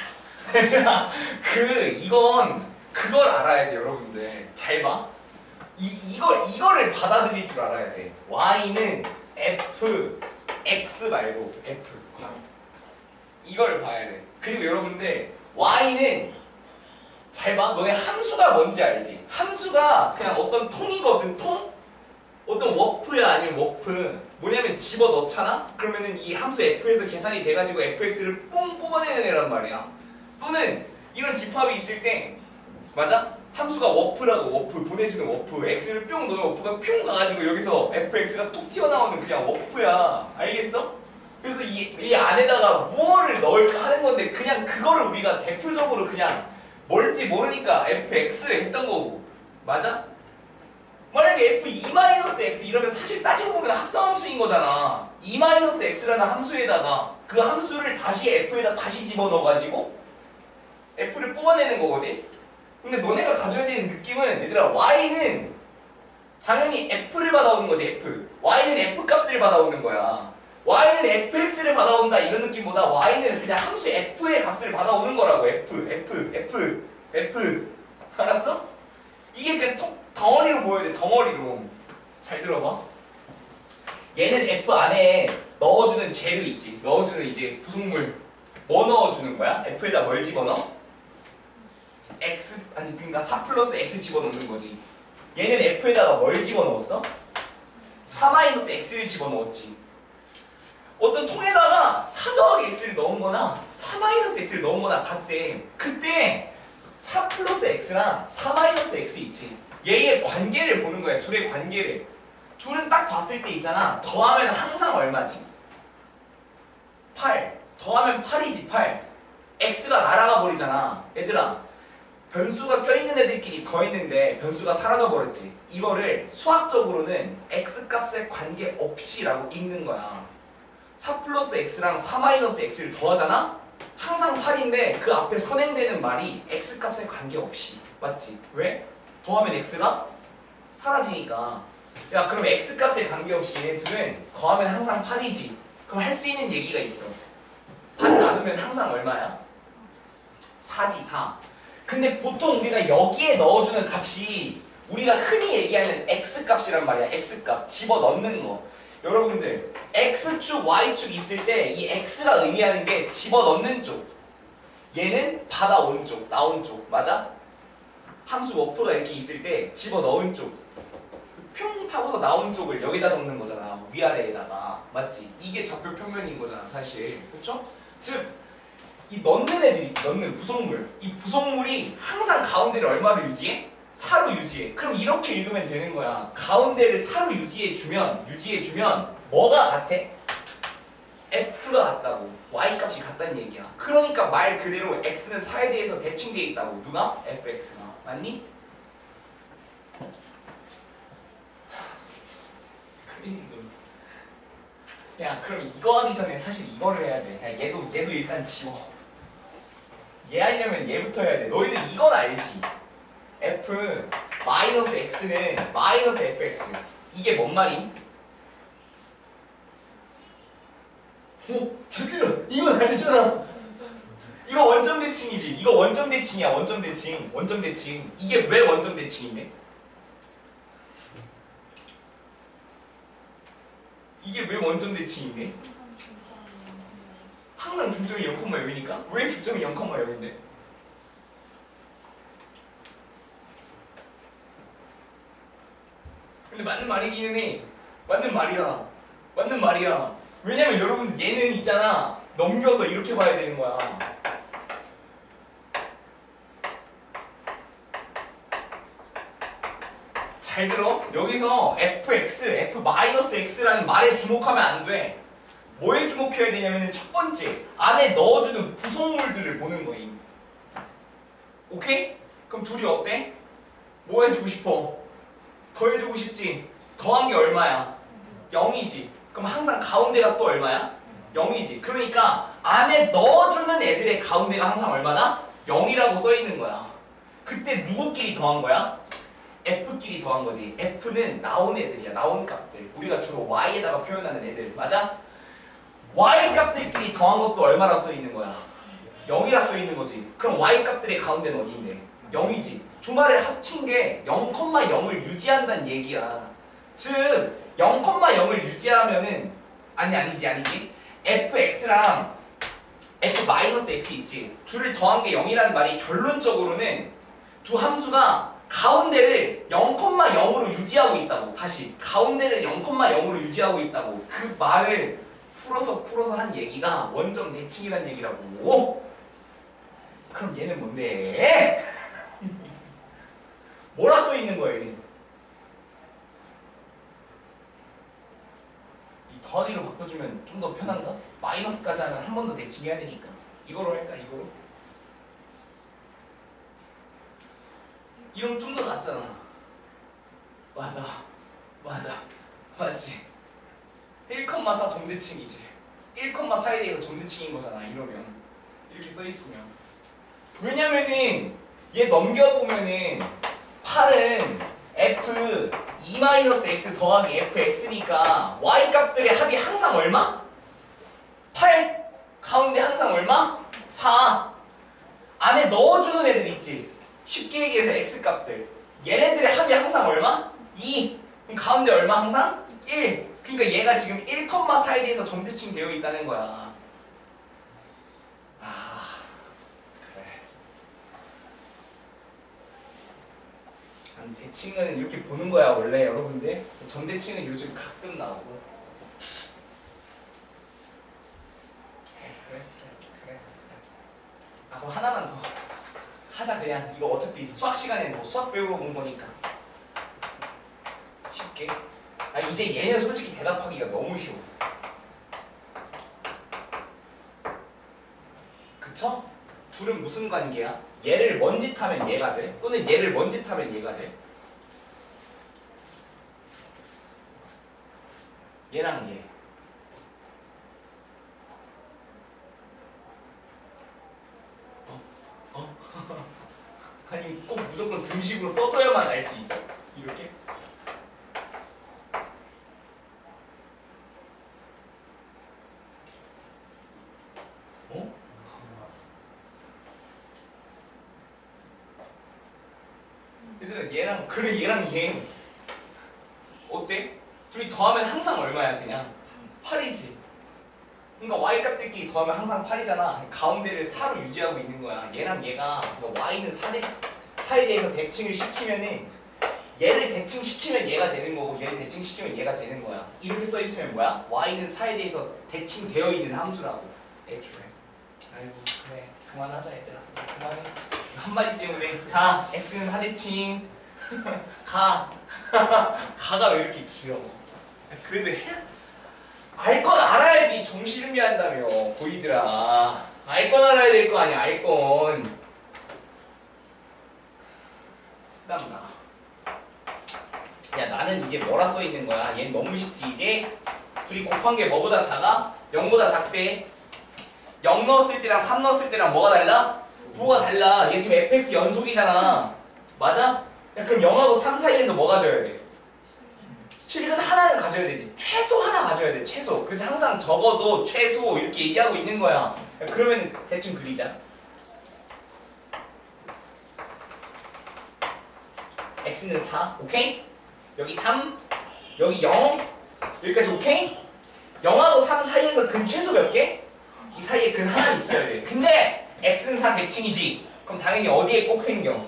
이건 그걸 알아야 돼 여러분들. 잘 봐. 이거를 받아들일 줄 알아야 돼. y는 f, x 말고 f. 이걸 봐야 돼. 그리고 여러분들 y는 잘 봐. 너네 함수가 뭔지 알지? 함수가 그냥 어떤 통이거든. 통? 어떤 워프야 아니면 워프. 뭐냐면 집어 넣잖아? 그러면은 이 함수 f에서 계산이 돼가지고 fx를 뽕 뽑아내는 애란 말이야. 또는 이런 집합이 있을 때 맞아? 함수가 워프라고 워프 보내주는 워프 x를 뿅 넣으면 워프가 뿅 가가지고 여기서 fx가 톡 튀어나오는 그냥 워프야. 알겠어? 그래서 이 안에다가 무엇을 넣을까 하는 건데 그냥 그거를 우리가 대표적으로 그냥 뭘지 모르니까 fx를 했던 거고 맞아? 만약에 f2-x 이러면 사실 따지고 보면 합성함수인 거잖아. 2-x라는 함수에다가 그 함수를 다시 f에다 다시 집어넣어가지고 f를 뽑아내는 거거든? 근데 너네가 가져야 되는 느낌은 얘들아 y는 당연히 f를 받아오는 거지 f. y는 f 값을 받아오는 거야. y는 fx를 받아온다 이런 느낌보다 y는 그냥 함수 f의 값을 받아오는 거라고. f 알았어? 이게 그냥 덩어리로 보여야 돼. 덩어리로. 잘 들어봐. 얘는 f 안에 넣어주는 재료 있지. 넣어주는 이제 부속물 뭐 넣어주는 거야? f에다 뭘 집어넣어? x 아니 그러니까 4 플러스 x 집어넣는 거지. 얘는 f에다가 뭘 집어넣었어? 4-x를 집어넣었지. 어떤 통에다가 4 더하기 x를 넣은 거나 4-x를 넣은 거나 같대. 그때 4 플러스 x랑 4-x 있지. 얘의 관계를 보는 거야. 둘의 관계를. 둘은 딱 봤을 때 있잖아. 더하면 항상 얼마지? 8. 더하면 8이지 8. x가 날아가 버리잖아. 얘들아 변수가 껴있는 애들끼리 더했는데 변수가 사라져 버렸지. 이거를 수학적으로는 x값에 관계없이 라고 읽는 거야. 4 플러스 x랑 4-x를 더하잖아? 항상 8인데 그 앞에 선행되는 말이 x값에 관계없이. 맞지? 왜? 더하면 x가 사라지니까. 야 그럼 x값에 관계없이 얘네들은 더하면 항상 8이지. 그럼 할 수 있는 얘기가 있어. 반 나누면 항상 얼마야? 4지 4. 근데 보통 우리가 여기에 넣어주는 값이 우리가 흔히 얘기하는 x값이란 말이야. x값 집어넣는 거. 여러분들 x축 y축 있을 때 이 x가 의미하는 게 집어넣는 쪽, 얘는 받아온 쪽, 나온 쪽. 맞아? 함수 워프가 이렇게 있을 때 집어넣은 쪽, 평 타고서 나온 쪽을 여기다 적는 거잖아. 위아래에다가. 맞지? 이게 좌표 평면인 거잖아 사실. 그쵸? 즉 이 넣는 애들 있지. 넣는 부속물. 이 부속물이 항상 가운데를 얼마로 유지해? 4로 유지해. 그럼 이렇게 읽으면 되는 거야. 가운데를 4로 유지해주면 뭐가 같아? f가 같다고. y값이 같다는 얘기야. 그러니까 말 그대로 x는 4에 대해서 대칭되어 있다고. 누가? fx가. 맞니? 야 그럼 이거 하기 전에 사실 이거를 해야 돼. 야 얘도 일단 지워. 얘 하려면 얘부터 해야 돼. 너희들 이건 알지? f 마이너스 x는 마이너스 fx. 이게 뭔 말임? 얘들아 이건 알잖아. 이거 원점 대칭이지. 이거 원점 대칭이야. 원점 대칭. 원점 대칭. 이게 왜 원점 대칭인데? 이게 왜 원점 대칭인데? 항상 중점이 0,0이니까? 왜 중점이 0,0인데? 근데 맞는 말이기는 해. 맞는 말이야. 맞는 말이야. 왜냐면 여러분들 얘는 있잖아. 넘겨서 이렇게 봐야 되는 거야. 잘 들어? 여기서 fx, f-x라는 말에 주목하면 안 돼. 뭐에 주목해야 되냐면 첫 번째, 안에 넣어주는 부속물들을 보는 거임. 오케이? 그럼 둘이 어때? 뭐 해주고 싶어? 더 해주고 싶지? 더한 게 얼마야? 0이지. 그럼 항상 가운데가 또 얼마야? 0이지. 그러니까 안에 넣어주는 애들의 가운데가 항상 얼마나? 0이라고 써있는 거야. 그때 누구끼리 더한 거야? f끼리 더한 거지. f는 나온 애들이야. 나온 값들. 우리가 주로 y에다가 표현하는 애들. 맞아? y 값들끼리 더한 것도 얼마나 써있는 거야? 0이라 써있는 거지. 그럼 y 값들의 가운데는 어디인데? 0이지. 두 말을 합친 게 0,0을 유지한다는 얘기야. 즉 0,0을 유지하면은 아니지. fx랑 f-x 있지. 둘을 더한 게 0이라는 말이 결론적으로는 두 함수가 가운데를 0,0으로 유지하고 있다고. 다시 가운데를 0,0으로 유지하고 있다고. 그 말을 풀어서 한 얘기가 원점 대칭이라는 얘기라고. 그럼 얘는 뭔데? 뭐라 써 있는 거야 얘는? 이 더하기로 바꿔주면 좀 더 편한가? 마이너스까지 하면 한 번 더 대칭해야 되니까. 이거로 할까? 이거로? 이러면 좀 더 낫잖아. 맞아. 맞지? 1,4 정대칭이지. 1,4에 대해서 정대칭인 거잖아. 이러면 이렇게 써 있으면. 왜냐면은 얘 넘겨보면은 8은 f 2-x 더하기 fx니까 y 값들의 합이 항상 얼마? 8 가운데 항상 얼마? 4 안에 넣어주는 애들 있지. 쉽게 얘기해서 x 값들 얘네들의 합이 항상 얼마? 2 그럼 가운데 얼마 항상? 1 그러니까 얘가 지금 1,4에 대해서 정대칭 되어 있다는 거야. 그래. 대칭은 이렇게 보는 거야 원래 여러분들. 정대칭은 요즘 가끔 나오고. 그래. 아, 그럼 하나만 더 하자 그냥. 이거 어차피 수학 시간에 뭐 수학 배우러 온 거니까 쉽게. 아 이제 얘는 솔직히 대답하기가 너무 쉬워. 그쵸? 둘은 무슨 관계야? 얘를 먼짓하면 얘가 돼? 또는 얘를 먼짓하면 얘가 돼? 얘랑 얘. 아니 꼭 무조건 등식으로 써줘야만 알 수 있어? 이렇게? 어? 얘들아 얘랑 그래 얘랑 얘 어때? 둘이 더하면 항상 얼마야 그냥? 8이지. 그러니까 y 값들끼리 더하면 항상 8이잖아. 가운데를 4로 유지하고 있는 거야. 얘랑 얘가 그러니까 y는 4에 대해서 대칭을 시키면은 얘를 대칭시키면 얘가 되는 거고 얘를 대칭시키면 얘가 되는 거야. 이렇게 써 있으면 뭐야? y는 4에 대해서 대칭되어 있는 함수라고. 애초에. 아이고 그래 그만하자 얘들아. 그만해. 한마디 때문에. 자 x는 4대칭. 가가 왜 이렇게 길어? 그래도 알 건 알아야지. 정시 준비한다며 보이더라. 알 건 알아야 될 거 아니야. 알 건. 그다음 야 나는 이제 뭐라 써 있는 거야? 얘는 너무 쉽지. 이제 둘이 곱한 게 뭐보다 작아? 0보다 작대. 0 넣었을 때랑 3 넣었을 때랑 뭐가 달라? 부호가 달라. 얘 지금 fx 연속이잖아. 맞아? 야, 그럼 0하고 3 사이에서 뭐 가져야 돼? 실은 하나는 가져야 되지. 최소 하나 가져야 돼. 최소. 그래서 항상 적어도 최소 이렇게 얘기하고 있는 거야. 야, 그러면 대충 그리자. x는 4. 오케이? 여기 3. 여기 0. 여기까지 오케이? 0하고 3 사이에서 근 최소 몇 개? 이 사이에 근 하나 있어야 돼. 근데 x는 4 대칭이지. 그럼 당연히 어디에 꼭 생겨?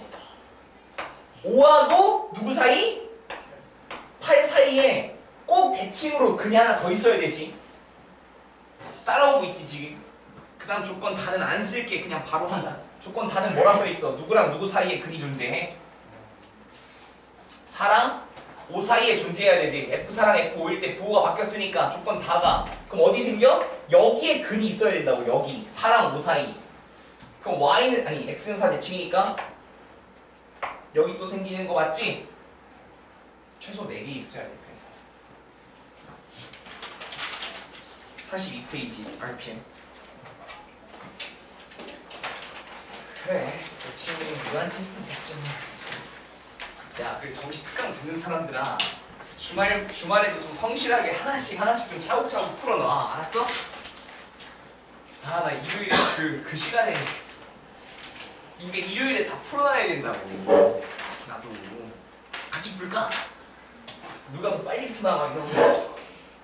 5하고 누구 사이? 8 사이에 꼭 대칭으로 근이 하나 더 있어야 되지. 따라오고 있지 지금. 그 다음 조건 다는 안 쓸게. 그냥 바로 하자. 조건 다는 뭐라 써있어? 누구랑 누구 사이에 근이 존재해? 4랑 5 사이에 존재해야 되지. F4랑 F5일 때 부호가 바뀌었으니까 조건 다가. 그럼 어디 생겨? 여기에 근이 있어야 된다고. 여기 4랑 5 사이. 그럼 Y는 아니 X는 4 대칭이니까 여기 또 생기는 거 맞지? 최소 4개 있어야 돼. 그래서 42페이지 RPM. 그래 대칭이 무한치 했으면 됐지. 야, 그 정시 특강 듣는 사람들아, 주말에도 좀 성실하게 하나씩 좀 차곡차곡 풀어놔. 알았어? 아, 나 일요일에 그 시간에 이게 일요일에 다 풀어놔야 된다고. 나도 같이 풀까? 누가 더 빨리 푸나 막 이런 거.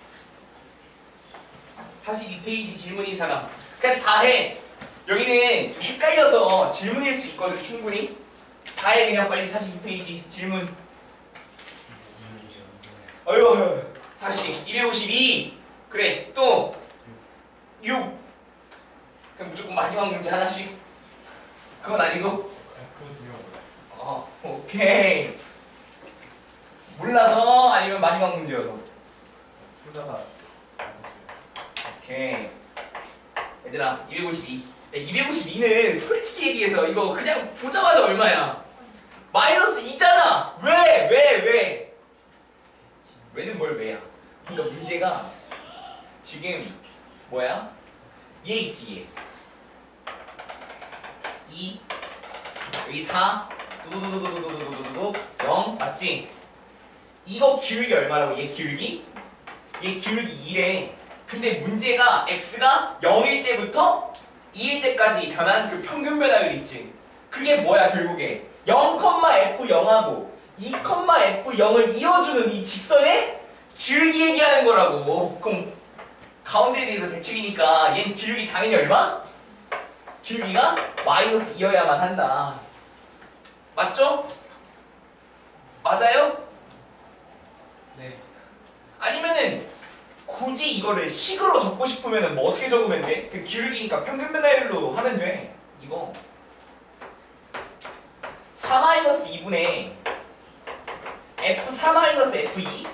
42페이지 질문인 사람 그냥 다 해. 여기는 헷갈려서 질문일 수 있거든. 충분히 다 해. 그냥 빨리 42페이지 질문. 어휴 다시 252. 그래 또 6. 그럼 무조건 마지막 문제 하나씩. 그건 아니고? 그거 두 명. 오케이. 몰라서 아니면 마지막 문제여서? 풀다가 안 됐어요. 오케이. 얘들아 252. 252는 솔직히 얘기해서 이거 그냥 보자마자 얼마야? 마이너스 2잖아. 왜? 왜는 뭘 왜야? 그러니까 문제가 지금 뭐야? 얘 있지 얘. 2 여기 4 두두두두두두두두두 0 맞지? 이거 기울기 얼마라고? 얘 기울기? 얘 기울기 2래. 근데 문제가 x가 0일 때부터 2일 때까지 변한 그 평균 변화율 있지. 그게 뭐야 결국에 0,f0하고 2,f0을 이어주는 이 직선의 기울기 얘기하는 거라고. 그럼 가운데에 대해서 대칭이니까 얘는 기울기 당연히 얼마? 기울기가 마이너스 2여야만 한다. 맞죠? 맞아요? 네. 아니면은 굳이 이거를 식으로 적고 싶으면은 뭐 어떻게 적으면 돼? 그 기울기니까 평균 변화율로 하면 돼. 이거 4-2분의 f4-f2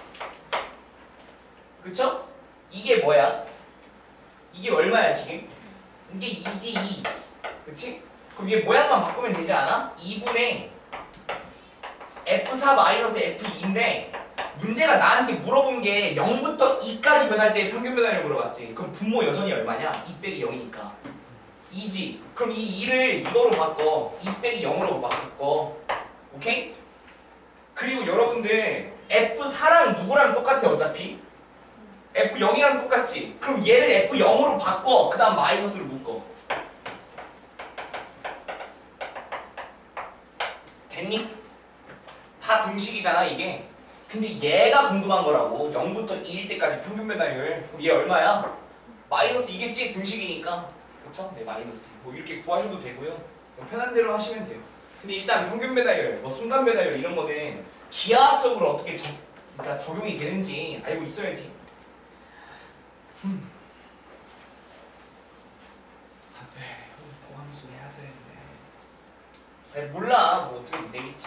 그쵸? 이게 뭐야? 이게 얼마야 지금? 이게 2지 2 그치? 그럼 이게 모양만 바꾸면 되지 않아? 2분의 f4-f2인데 문제가 나한테 물어본 게 0부터 2까지 변할 때 평균 변화율 물어봤지. 그럼 분모 여전히 얼마냐? 2 빼기 0이니까 2지. 그럼 이 2를 이거로 바꿔. 2 빼기 0으로 바꿔. 오케이? 그리고 여러분들 F4랑 누구랑 똑같아 어차피? F0이랑 똑같지? 그럼 얘를 F0으로 바꿔. 그 다음 마이너스를 묶어. 됐니? 다 등식이잖아 이게. 근데 얘가 궁금한 거라고. 0부터 2일 때까지 평균 변화율. 그럼 얘 얼마야? 마이너스 이겠지? 등식이니까. 그쵸? 네 마이너스. 뭐 이렇게 구하셔도 되고요. 편한 대로 하시면 돼요. 근데 일단 평균 변화율, 뭐 순간 변화율 이런 거는 기하학적으로 어떻게 그러니까 적용이 되는지 알고 있어야지. 안돼, 도함수 해야 되는데. 아니, 몰라, 뭐 어떻게 되겠지.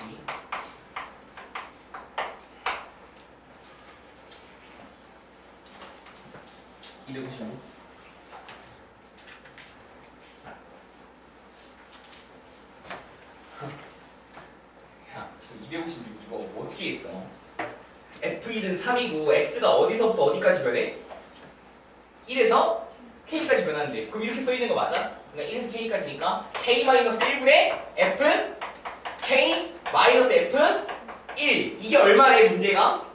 야, 256 이거 뭐 어떻게 했어? F1은 3이고 X가 어디서부터 어디까지 변해? 1에서 K까지 변하는데 그럼 이렇게 써있는 거 맞아? 그러니까 1에서 K까지니까 K-1분의 F K-F 1 이게 얼마래 문제가?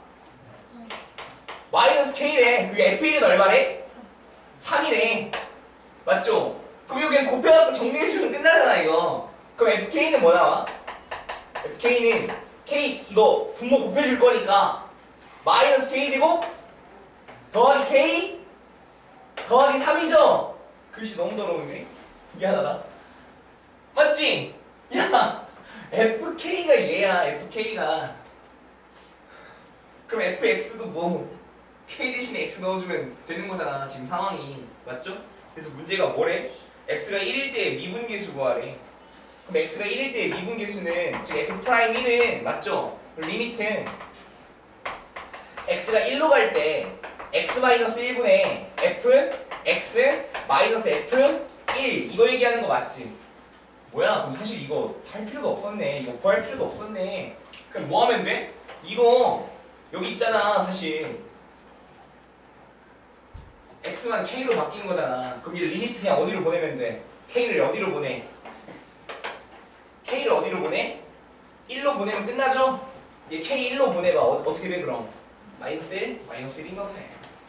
마이너스 K래. 그리고 F1은 얼마래? 3이래. 맞죠? 그럼 여기는 곱해갖고 정리해주면 끝나잖아 이거. 그럼 FK는 뭐 나와? FK는 K 이거 분모 곱해줄 거니까 마이너스 K제곱 더하기 K 더하기 3이죠? 글씨 너무 더러운데? 미안하다. 맞지? 야 FK가 얘야 FK가. 그럼 FX도 뭐 K 대신에 X 넣어주면 되는 거잖아 지금 상황이. 맞죠? 그래서 문제가 뭐래? X가 1일 때 미분계수 구하래. 그럼 X가 1일 때 미분계수는 즉 F'1은 맞죠? 리미트 X가 1로 갈 때 X-1분의 F X 마이너스 F 1 이거 얘기하는 거 맞지? 뭐야? 그럼 사실 이거 할 필요도 없었네. 이거 구할 필요도 없었네. 그럼 뭐 하면 돼? 이거 여기 있잖아 사실 X만 K로 바뀌는 거잖아. 그럼 이 리미트 그냥 어디로 보내면 돼? K를 어디로 보내? K를 어디로 보내? 1로 보내면 끝나죠? 얘 K 1로 보내봐. 어떻게 돼 그럼? 마이너스 1? 마이너스 1인가 보네.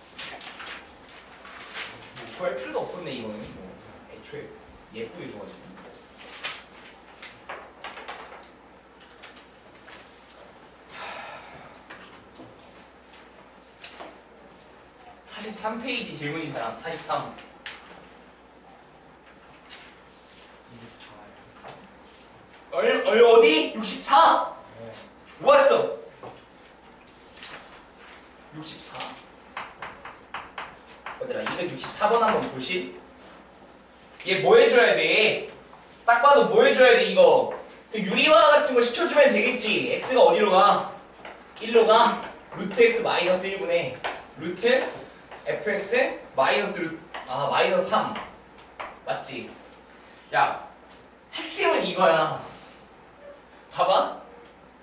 뭐 구할 필요도 없었네 이거는. 뭐 애초에 예쁘게 줘가지고. 43페이지 질문인 사람 43. 어디? 64? 네. 좋았어. 64. 얘들아 264번 한번 보실? 얘 뭐 해줘야 돼? 딱 봐도 뭐 해줘야 돼 이거? 유리화 같은 거 시켜주면 되겠지. x가 어디로 가? 1로 가? 루트 x 마이너스 1분의 루트 fx 마이너스 마이너스 3 맞지? 야 핵심은 이거야. 봐봐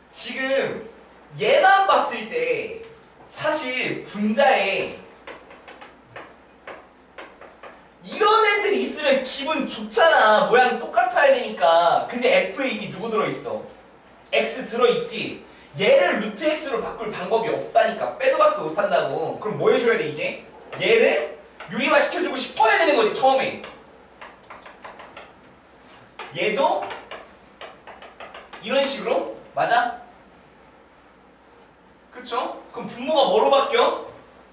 지금 얘만 봤을 때 사실 분자에 이런 애들이 있으면 기분 좋잖아. 모양 똑같아야 되니까. 근데 F에 이게 누구 들어있어? X 들어있지? 얘를 루트 X로 바꿀 방법이 없다니까. 빼도 박도 못한다고. 그럼 뭐 해줘야 돼 이제? 얘를 유리화 시켜주고 싶어야 되는 거지 처음에. 얘도 이런 식으로? 맞아? 그쵸? 그럼 분모가 뭐로 바뀌어?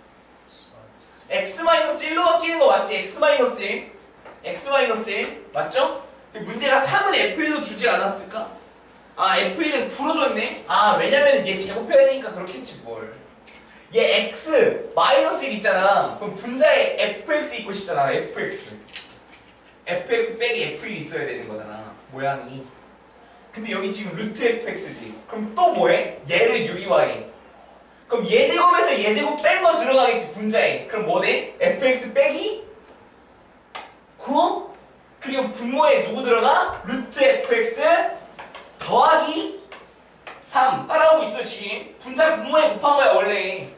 x-1로 바뀌는 거 맞지? x-1 x-1 맞죠? 문제가 3은 f1로 주지 않았을까? 아 f1은 9로 줬네? 아 왜냐면 얘 제곱해야 되니까 그렇겠지 뭘. 얘 x -1 있잖아. 그럼 분자에 fx 있고 싶잖아. fx 빼기 f1 있어야 되는 거잖아 모양이. 근데 여기 지금 루트 fx지. 그럼 또 뭐해? 얘를 유리화해. 그럼 얘 제곱에서 얘 제곱 뺀 거 들어가겠지 분자에. 그럼 뭐 돼? fx 빼기 9 그리고 분모에 누구 들어가? 루트 fx 더하기 3 따라오고 있어 지금. 분자 분모에 곱한 거야 원래.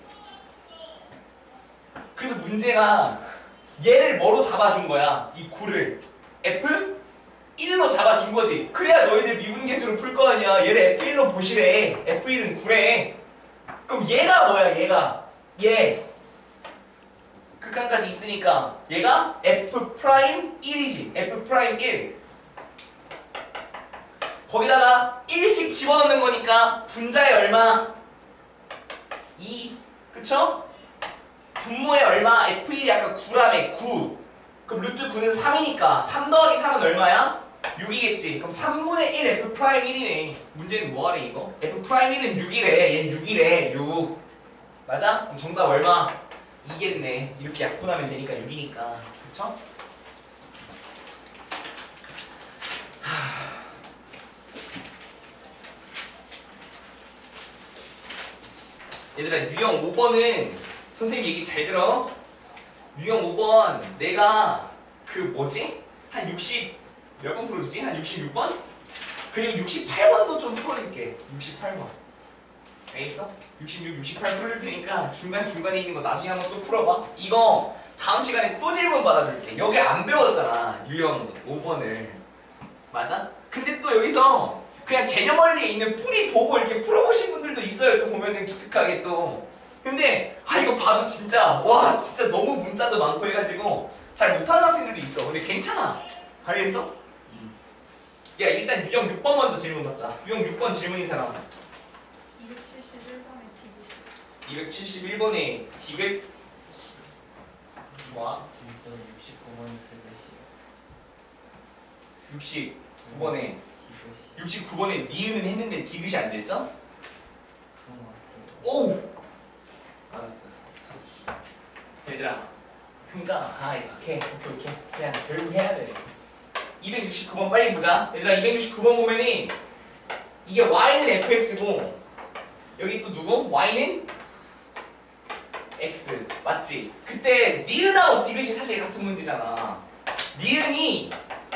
그래서 문제가 얘를 뭐로 잡아준 거야? 이 9를 f1로 잡아준 거지. 그래야 너희들 미분계수로 풀 거 아니야. 얘를 f1로 보시래. f1은 9래. 그럼 얘가 뭐야 얘가? 얘 극한까지 있으니까 얘가 f'1이지. f'1 거기다가 1씩 집어넣는 거니까 분자에 얼마? 2 그쵸? 분모에 얼마? f1이 아까 9라며 9 그럼 루트 9는 3이니까 3 더하기 3은 얼마야? 6이겠지. 그럼 3분의 1 f'1이네. 문제는 뭐하래 이거? f'1은 6이래. 얘는 6이래. 6 맞아? 그럼 정답 얼마? 2겠네. 이렇게 약분하면 되니까 6이니까 그쵸? 얘들아 유형 5번은 선생님 얘기 잘 들어. 유형 5번 내가 그 뭐지? 한 60 몇 번 풀어주지? 한 66번? 그리고 68번도 좀 풀어줄게. 68번 알겠어? 66, 68 풀어줄 테니까 중간중간에 있는 거 나중에 한번 또 풀어봐. 이거 다음 시간에 또 질문 받아줄게. 여기 안 배웠잖아 유형 5번을 맞아? 근데 또 여기서 그냥 개념 원리에 있는 풀이 보고 이렇게 풀어보신 분들도 있어요. 또 보면은 기특하게 또. 근데 아 이거 봐도 진짜 와 진짜 너무 문자도 많고 해가지고 잘 못하는 학생들도 있어. 근데 괜찮아. 알겠어? 야 일단 유형 6번 먼저 질문 받자. 유형 6번 질문인 사람. 271번에 디귿. 271번에 디귿 뭐야? 69번에 69번에 니은은 했는데 디귿이 안 됐어? 오! 알았어. 얘들아 그니까 오케이 그냥 결국 해야 돼. 269번 빨리 보자. 얘들아 269번 보면은 이게 y는 fx고 여기 또 누구? y는 x 맞지? 그때 니은하고 디귿이 사실 같은 문제잖아. 니은이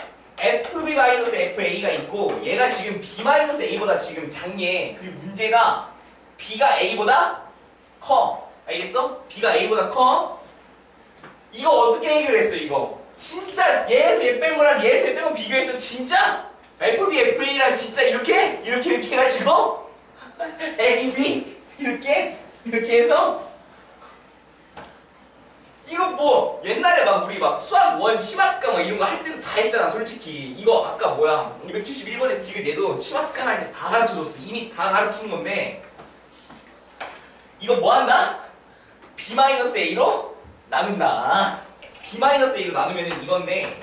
fb-fa가 있고 얘가 지금 b-a보다 지금 작네. 그리고 문제가 b가 a보다 커. 알겠어? b가 a보다 커. 이거 어떻게 해결했어 이거? 진짜 얘에서 얘 뺀 거랑 얘에서 얘 뺀 거 비교해서 진짜 fb, fa랑 진짜 이렇게 해가지고 a, b 이렇게 해서 이거 뭐 옛날에 막 우리 막 수학 원 시마특강 막 이런 거 할 때도 다 했잖아 솔직히. 이거 아까 뭐야 271번에 디귿 얘도 시마특강 할 때 다 가르쳐줬어. 이미 다 가르치는 건데 이거 뭐 한다? b-a로 나눈다. b-a로 나누면은 이건데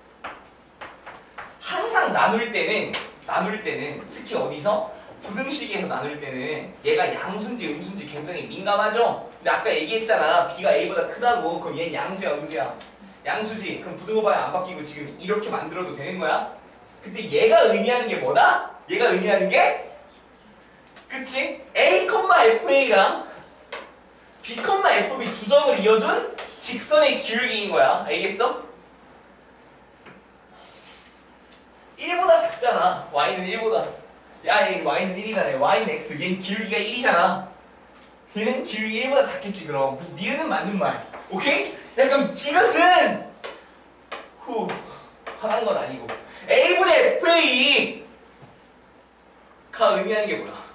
항상 나눌 때는 특히 어디서? 부등식에서 나눌 때는 얘가 양수인지 음수인지 굉장히 민감하죠? 근데 아까 얘기했잖아 b가 a보다 크다고. 그럼 얘는 양수야 음수야? 양수지. 그럼 부등호방이 안 바뀌고 지금 이렇게 만들어도 되는 거야? 근데 얘가 의미하는 게 뭐다? 얘가 의미하는 게 그치? a, fa랑 b, fb 두 점을 이어준 직선의 기울기인 거야. 알겠어? 1보다 작잖아. y는 1보다. 야, 이 y는 1이라네. y는 x. 얘는 기울기가 1이잖아. 얘는 기울기 1보다 작겠지 그럼. 그래서 니은은 맞는 말. 오케이? 야, 그럼 이것은 화난 건 아니고 a분의 fa가 의미하는 게 뭐야?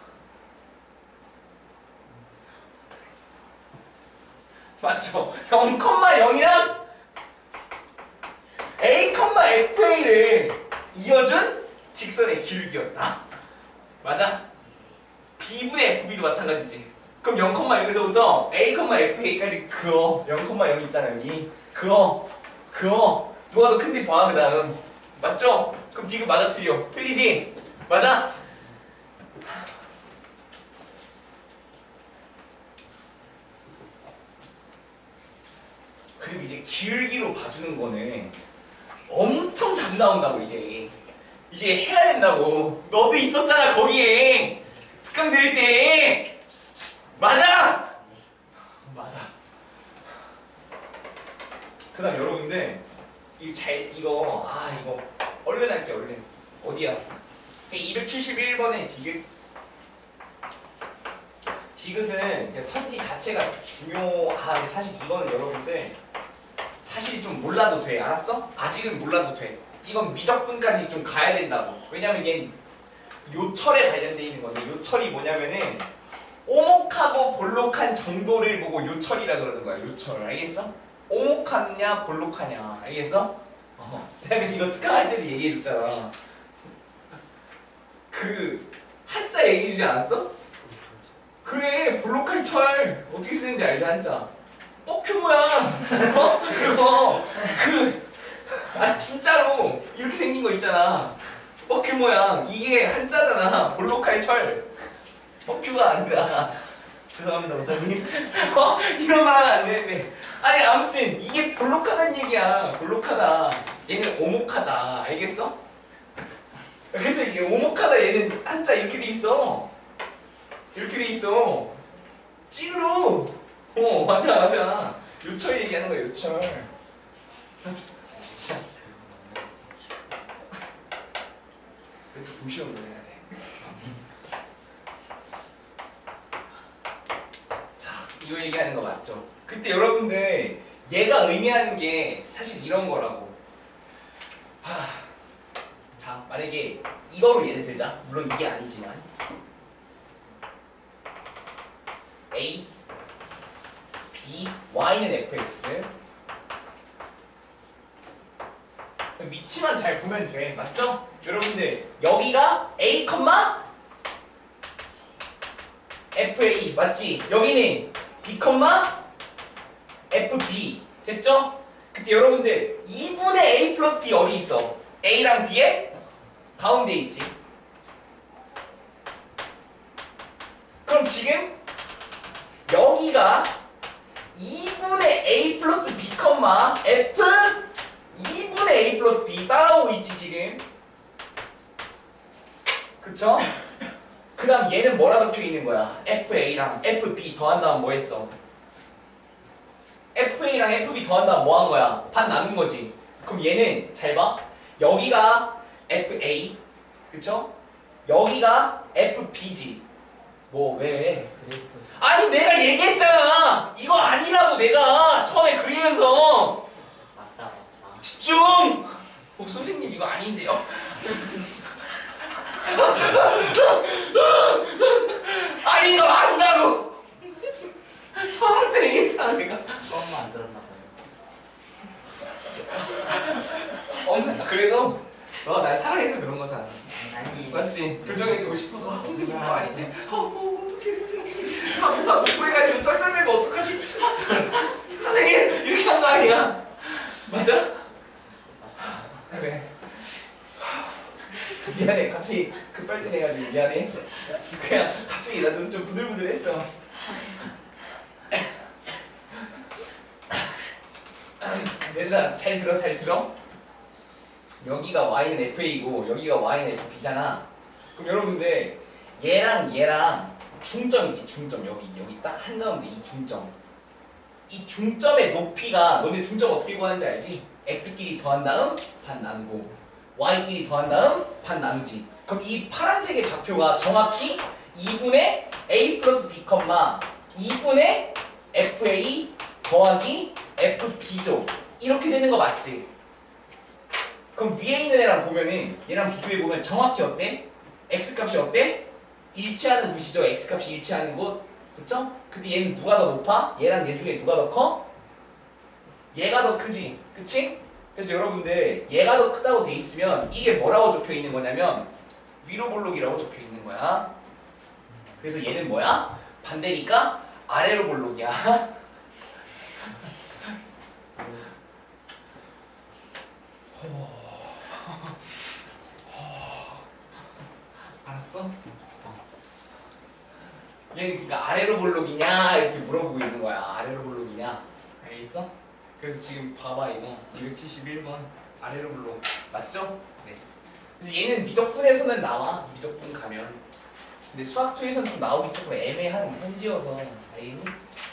맞죠? 0,0이랑 a, fa를 이어준 직선의 기울기였다. 맞아? b분의 fb도 마찬가지지. 그럼 0,0에서부터 a, fa까지 그어 0,0 있잖아 여기. 그어 누가 더 큰지 봐 그 다음. 맞죠? 그럼 디귿 맞아 틀려? 틀리지? 맞아? 그리고 이제 기울기로 봐주는 거는 엄청 자주 나온다고 이제 해야 된다고. 너도 있었잖아 거기에 특강 들을 때. 맞아? 맞아. 그 다음 여러분들 이거 얼른 할게 얼른. 어디야? 271번에 디귿은 선지 자체가 중요한. 사실 이거는 여러분들 사실 좀 몰라도 돼. 알았어? 아직은 몰라도 돼. 이건 미적분까지 좀 가야 된다고. 왜냐면 얘는 요철에 관련돼 있는 건데, 요철이 뭐냐면은 오목하고 볼록한 정도를 보고 요철이라 그러는 거야. 요철. 알겠어? 오목하냐 볼록하냐. 알겠어? 내가 이거 특강할 때도 얘기해줬잖아. 그 한자 얘기해주지 않았어? 그래, 볼록한 철 어떻게 쓰는지 알지? 한자 뻑큐 모양. 그거 진짜로 이렇게 생긴 거 있잖아. 뻑큐 모양. 이게 한자잖아. 볼록할 철. 뻑큐가 아니라. 죄송합니다 원장님. 이런 말 하면 안 되는데. 아니 아무튼 이게 볼록하다는 얘기야. 볼록하다. 얘는 오목하다. 알겠어? 그래서 이게 오목하다 얘는 한자 이렇게 돼 있어. 이렇게 돼 있어. 찌그러. 맞아. 요철 얘기하는 거야. 요철. 진짜. 그래도 도시형으로 해야 돼. 자, 이거 얘기하는 거 맞죠? 그때 여러분들 얘가 의미하는 게 사실 이런 거라고. 자, 만약에 이거로 예를 들자. 물론 이게 아니지만 A, B, Y는 fx. 위치만 잘 보면 돼. 맞죠? 여러분들 여기가 A, FA 맞지? 여기는 B, FB 됐죠? 그때 여러분들 2분의 A 플러스 B 어디 있어? A랑 B의 가운데 있지. 그럼 지금 여기가 2분의 A 플러스 B, F 2분의 A 플러스 B 따라오고 있지 지금. 그쵸? 그 다음 얘는 뭐라 적혀 있는 거야? FA랑 FB 더한 다음 뭐 했어? FA랑 FB 더한 다음 뭐 한 거야? 반 나눈 거지. 그럼 얘는 잘 봐. 여기가 FA 그쵸? 여기가 FB지. 뭐 왜? 그래프. 아니 내가 얘기했잖아. 이거 아니라고 내가 처음에 그리면서. 맞다. 집중! 선생님 이거 아닌데요? 아니 너 안다고! 처음부터 얘기했잖아 내가. 처음만 안 들었나 봐요. 그래도 너가 날 사랑해서 그런 거잖아. 아니. 맞지? 교정해주고 싶어서. 선생님 이거 아닌데. 어떡해 선생님. 나 목소리가지고 쩔쩔매면 어떡하지? 선생님 이렇게 한 거 아니야. 맞아? 그래. 미안해. 갑자기 급발진해가지고 미안해. 그냥 갑자기 나도 좀 부들부들했어. 얘들아 잘 들어. 여기가 y는 fa이고 여기가 y는 fb잖아. 그럼 여러분들 얘랑 중점이지. 중점 여기 딱 한 가운데 이 중점. 이 중점의 높이가 너네 중점 어떻게 구하는지 알지? x끼리 더한 다음 반 나누고 y끼리 더한 다음 반 나누지. 그럼 이 파란색의 좌표가 정확히 2분의 a 플러스 b, 2분의 fa 더하기 fb죠. 이렇게 되는 거 맞지? 그럼 위에 있는 애랑 보면은 얘랑 비교해보면 정확히 어때? x값이 어때? 일치하는 곳이죠. x값이 일치하는 곳. 그쵸? 근데 얘는 누가 더 높아? 얘랑 얘 중에 누가 더 커? 얘가 더 크지. 그치? 그래서 여러분들 얘가 더 크다고 돼 있으면 이게 뭐라고 적혀 있는 거냐면 위로 볼록이라고 적혀 있는 거야. 그래서 얘는 뭐야? 반대니까 아래로 볼록이야. 알았어? 얘는 그러니까 아래로 볼록이냐 이렇게 물어보고 있는 거야. 아래로 볼록이냐. 알겠어? 그래서 지금 봐봐 이거 271번 아래로 볼록 맞죠? 네. 그래서 얘는 미적분에서는 나와. 미적분 가면. 근데 수학2에서는 좀 나오기 조금 애매한 선지여서 알겠니?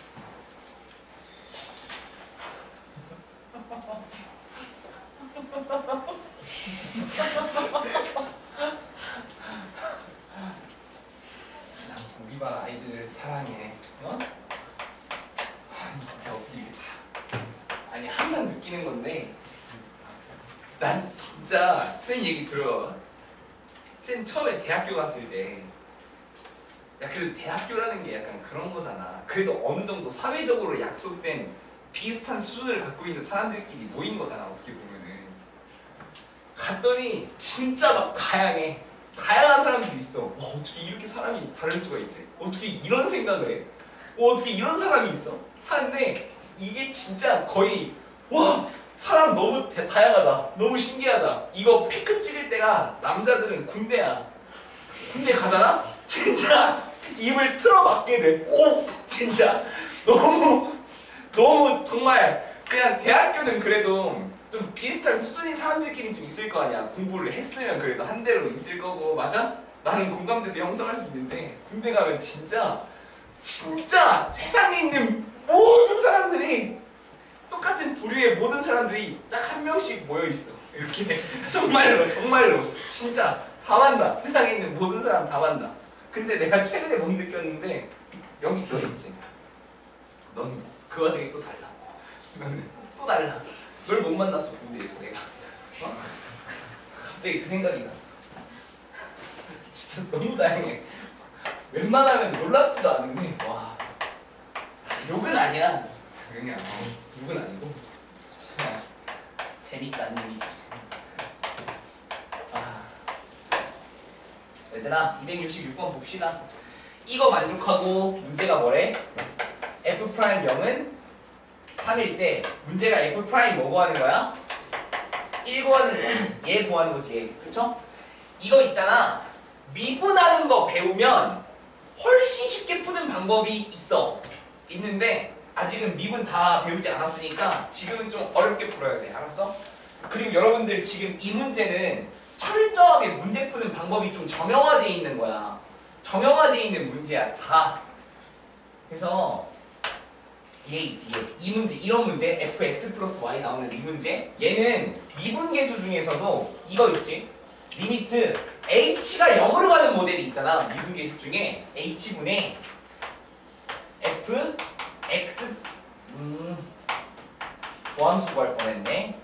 난 보기만 아이들 사랑해. 어? 아니 진짜 어떻게 이게 다 아니 항상 느끼는 건데 난 진짜 쌤 얘기 들어. 쌤 처음에 대학교 갔을 때 야 그래도 대학교라는 게 약간 그런 거잖아. 그래도 어느 정도 사회적으로 약속된 비슷한 수준을 갖고 있는 사람들끼리 모인 거잖아. 어떻게 보면은 갔더니 진짜 막 다양해. 다양한 사람들이 있어. 와 어떻게 이렇게 사람이 다를 수가 있지? 어떻게 이런 생각을 해? 어떻게 이런 사람이 있어? 하는데 이게 진짜 거의 와 사람 너무 다양하다. 너무 신기하다. 이거 피크 찍을 때가 남자들은 군대야. 군대 가잖아? 진짜 입을 틀어 막게 돼. 오 진짜 너무 정말 그냥 대학교는 그래도 좀 비슷한 수준인 사람들끼리 좀 있을 거 아니야. 공부를 했으면 그래도 한 대로 있을 거고 맞아? 나는 공감대도 형성할 수 있는데 군대 가면 진짜 세상에 있는 모든 사람들이 똑같은 부류의 모든 사람들이 딱 한 명씩 모여 있어. 이렇게 정말로 진짜 다 만나. 세상에 있는 모든 사람 다 만나. 근데 내가 최근에 못 느꼈는데 여기 너 있지. 넌 그 와중에 또 달라. 너는 또 달라. 널 못 만났어 군대에서 내가. 어? 갑자기 그 생각이 났어. 진짜 너무 다양해. 웬만하면 놀랍지도 않은데 와 욕은 아니야. 그냥 욕은 아니고 그냥 재밌다는 얘기지. 아 얘들아 266번 봅시다. 이거 만족하고 문제가 뭐래? F'0은 3일 때 문제가 F' 뭐 구하는 거야? 1 구하는 얘 구하는 거지 얘. 그쵸? 이거 있잖아. 미분하는 거 배우면 훨씬 쉽게 푸는 방법이 있는데 아직은 미분 다 배우지 않았으니까 지금은 좀 어렵게 풀어야 돼. 알았어? 그리고 여러분들 지금 이 문제는 철저하게 문제 푸는 방법이 좀 정형화되어 있는 거야. 정형화되어 있는 문제야 다. 그래서 얘 있지 얘. 이 문제 이런 문제 fx 플러스 y 나오는 이 문제 얘는 미분계수 중에서도 이거 있지. 리미트 h가 0으로 가는 모델이 있잖아. 미분계수 중에 h분의 f x 도함수 구할 뻔했네.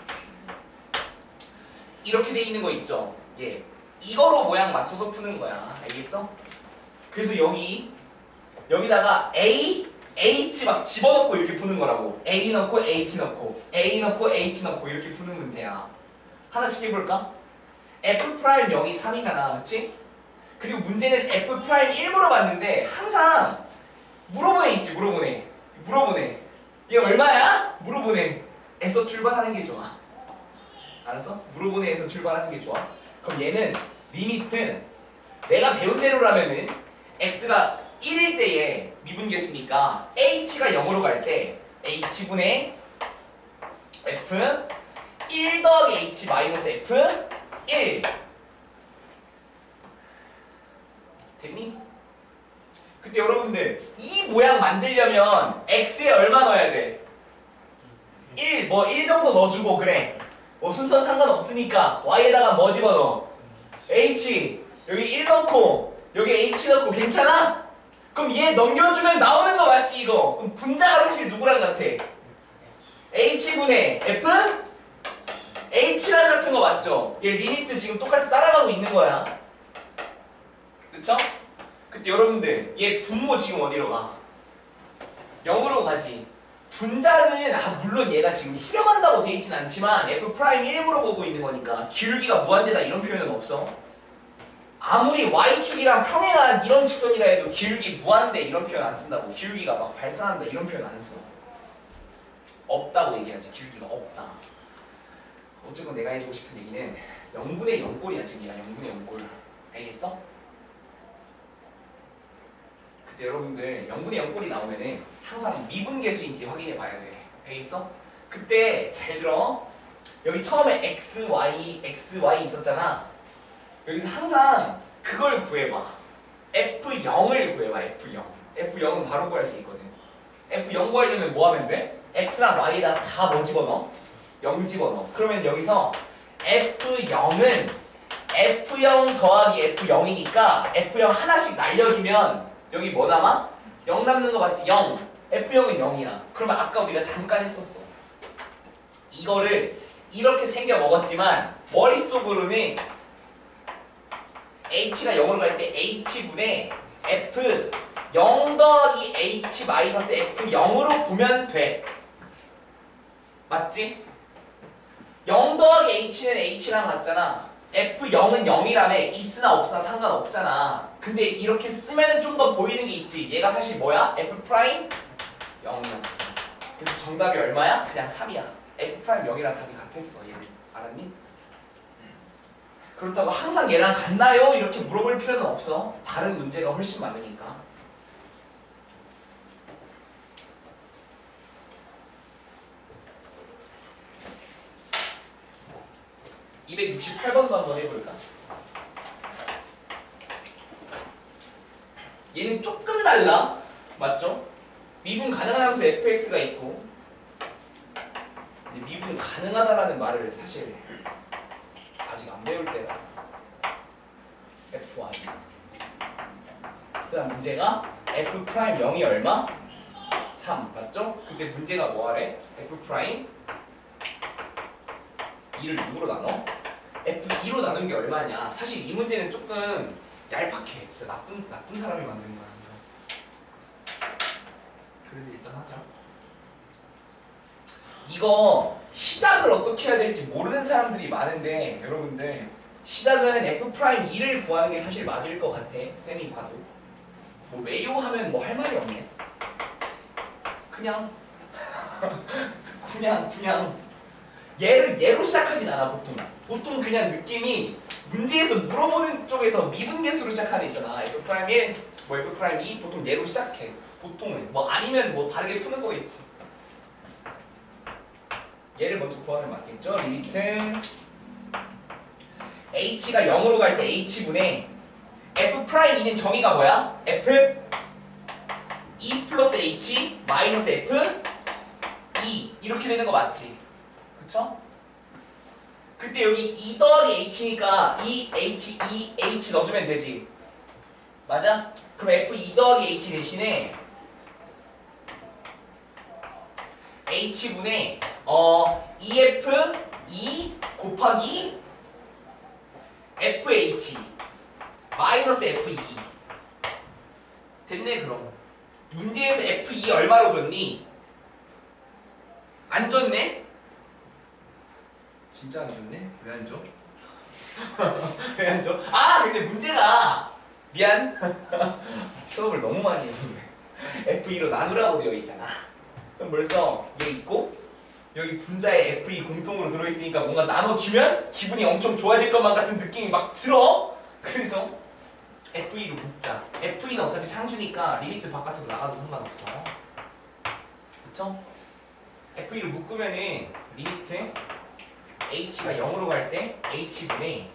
이렇게 돼 있는 거 있죠. 예, 이거로 모양 맞춰서 푸는 거야. 알겠어? 그래서 여기다가 a, h 막 집어넣고 이렇게 푸는 거라고. a 넣고 h 넣고 a 넣고 h 넣고 이렇게 푸는 문제야. 하나씩 해볼까? f'0이 3이잖아. 그치? 그리고 문제는 f'1 물어봤는데 항상 물어보네 있지. 물어보네 얘 얼마야? 물어보네 에서 출발하는 게 좋아. 알았어? 물어보네 에서 출발하는 게 좋아. 그럼 얘는 리미트 내가 배운 대로라면은 x가 1일 때에 미분계수니까 h가 0으로 갈 때 h분의 f 1 더하기 h 마이너스 f 1 됐니? 그때 여러분들 이 모양 만들려면 x에 얼마 넣어야 돼? 1 정도 넣어주고 그래. 뭐 순서는 상관없으니까 y에다가 뭐 집어넣어? h. 여기 1 넣고 여기 h 넣고 괜찮아? 그럼 얘 넘겨주면 나오는 거 맞지 이거? 그럼 분자가 사실 누구랑 같아? h분의 f? h랑 같은 거 맞죠? 얘 리미트 지금 똑같이 따라가고 있는 거야. 그쵸? 그때 여러분들 얘 분모 지금 어디로 가? 0으로 가지. 분자는 물론 얘가 지금 수렴한다고 돼 있진 않지만 f 프라임 1으로 보고 있는 거니까 기울기가 무한대다 이런 표현은 없어. 아무리 y축이랑 평행한 이런 직선이라 해도 기울기 무한대 이런 표현 안 쓴다고. 기울기가 막 발산한다 이런 표현 안 써. 없다고 얘기하지. 기울기가 없다. 어쨌건 내가 해주고 싶은 얘기는 0분의 0꼴이야 지금 얘가 0분의 0꼴. 알겠어? 그때 여러분들 0분의 0꼴이 나오면은 항상 미분계수인지 확인해 봐야 돼. 알겠어? 그때 잘 들어. 여기 처음에 xy 있었잖아. 여기서 항상 그걸 구해봐. f0을 구해봐. f0은 바로 구할 수 있거든. f0 구하려면 뭐 하면 돼? x랑 y에다 다 뭐 집어넣어? 0 집어넣어. 그러면 여기서 f0은 f0 더하기 f0이니까 f0 하나씩 날려주면 여기 뭐 남아? 0 남는 거 맞지? 0. f0은 0이야. 그러면 아까 우리가 잠깐 했었어. 이거를 이렇게 생겨 먹었지만 머릿속으로는 h가 0으로 갈 때 h분의 f 0 더하기 h 마이너스 f0으로 보면 돼. 맞지? 0 더하기 h는 h랑 같잖아. f0은 0이라며 있으나 없으나 상관없잖아. 근데 이렇게 쓰면 좀 더 보이는 게 있지. 얘가 사실 뭐야? f 프라임 0이었어. 그래서 정답이 얼마야? 그냥 3이야. f 프라임 0이랑 답이 같았어. 얘는 알았니? 그렇다고 항상 얘랑 같나요? 이렇게 물어볼 필요는 없어. 다른 문제가 훨씬 많으니까. (268번도) 한번 해볼까? 얘는 조금 달라. 맞죠? 미분 가능한 함수 fx가 있고, 근데 미분 가능하다라는 말을 사실 아직 안 배울 때가 fy. 그 다음 문제가 f 프라임 0이 얼마? 3. 맞죠? 근데 문제가 뭐하래? f 프라임 2를 6으로 나눠? f2로 나눈 게 얼마냐? 사실 이 문제는 조금 얄팍해. 진짜 나쁜 사람이 만든 거야. 그래도 일단 하자. 이거 시작을 어떻게 해야 될지 모르는 사람들이 많은데 여러분들 시작은 f 프라임 2를 구하는 게 사실 맞을 것 같아. 쌤이 봐도. 뭐 매요 하면 뭐 할 말이 없네. 그냥 얘로 시작하진 않아 보통. 보통 그냥 느낌이 문제에서 물어보는 쪽에서 미분계수로 시작하는 있잖아. f 프라임 1, 뭐 f 프라임 2 보통 얘로 시작해. 보통은 뭐 아니면 뭐 다르게 푸는 거겠지. 얘를 먼저 구하면 맞겠죠? 리미트 h가 0으로 갈 때 h분의 f 프라임 2는 정의가 뭐야? f 2 플러스 h 마이너스 f 2 이렇게 되는 거 맞지? 그쵸? 그때 여기 2 더하기 h니까 2h 넣어주면 되지. 맞아? 그럼 f 2 더하기 h 대신에 h분의 EF 2 곱하기 FH 마이너스 F2 됐네. 그럼 문제에서 F2 얼마로 줬니? 안 줬네? 진짜 안 줬네? 왜 안 줘? 왜 안 줘? 아 근데 문제가 미안 수업을 너무 많이 해서 그래. F2로 나누라고 되어 있잖아. 그럼 벌써 얘 있고 여기 분자에 F2 공통으로 들어있으니까 뭔가 나눠주면 기분이 엄청 좋아질 것만 같은 느낌이 막 들어. 그래서 F2로 묶자. F2는 어차피 상수니까 리미트 바깥으로 나가도 상관없어. 그쵸? F2로 묶으면은 리미트 H가 0으로 갈 때 H분의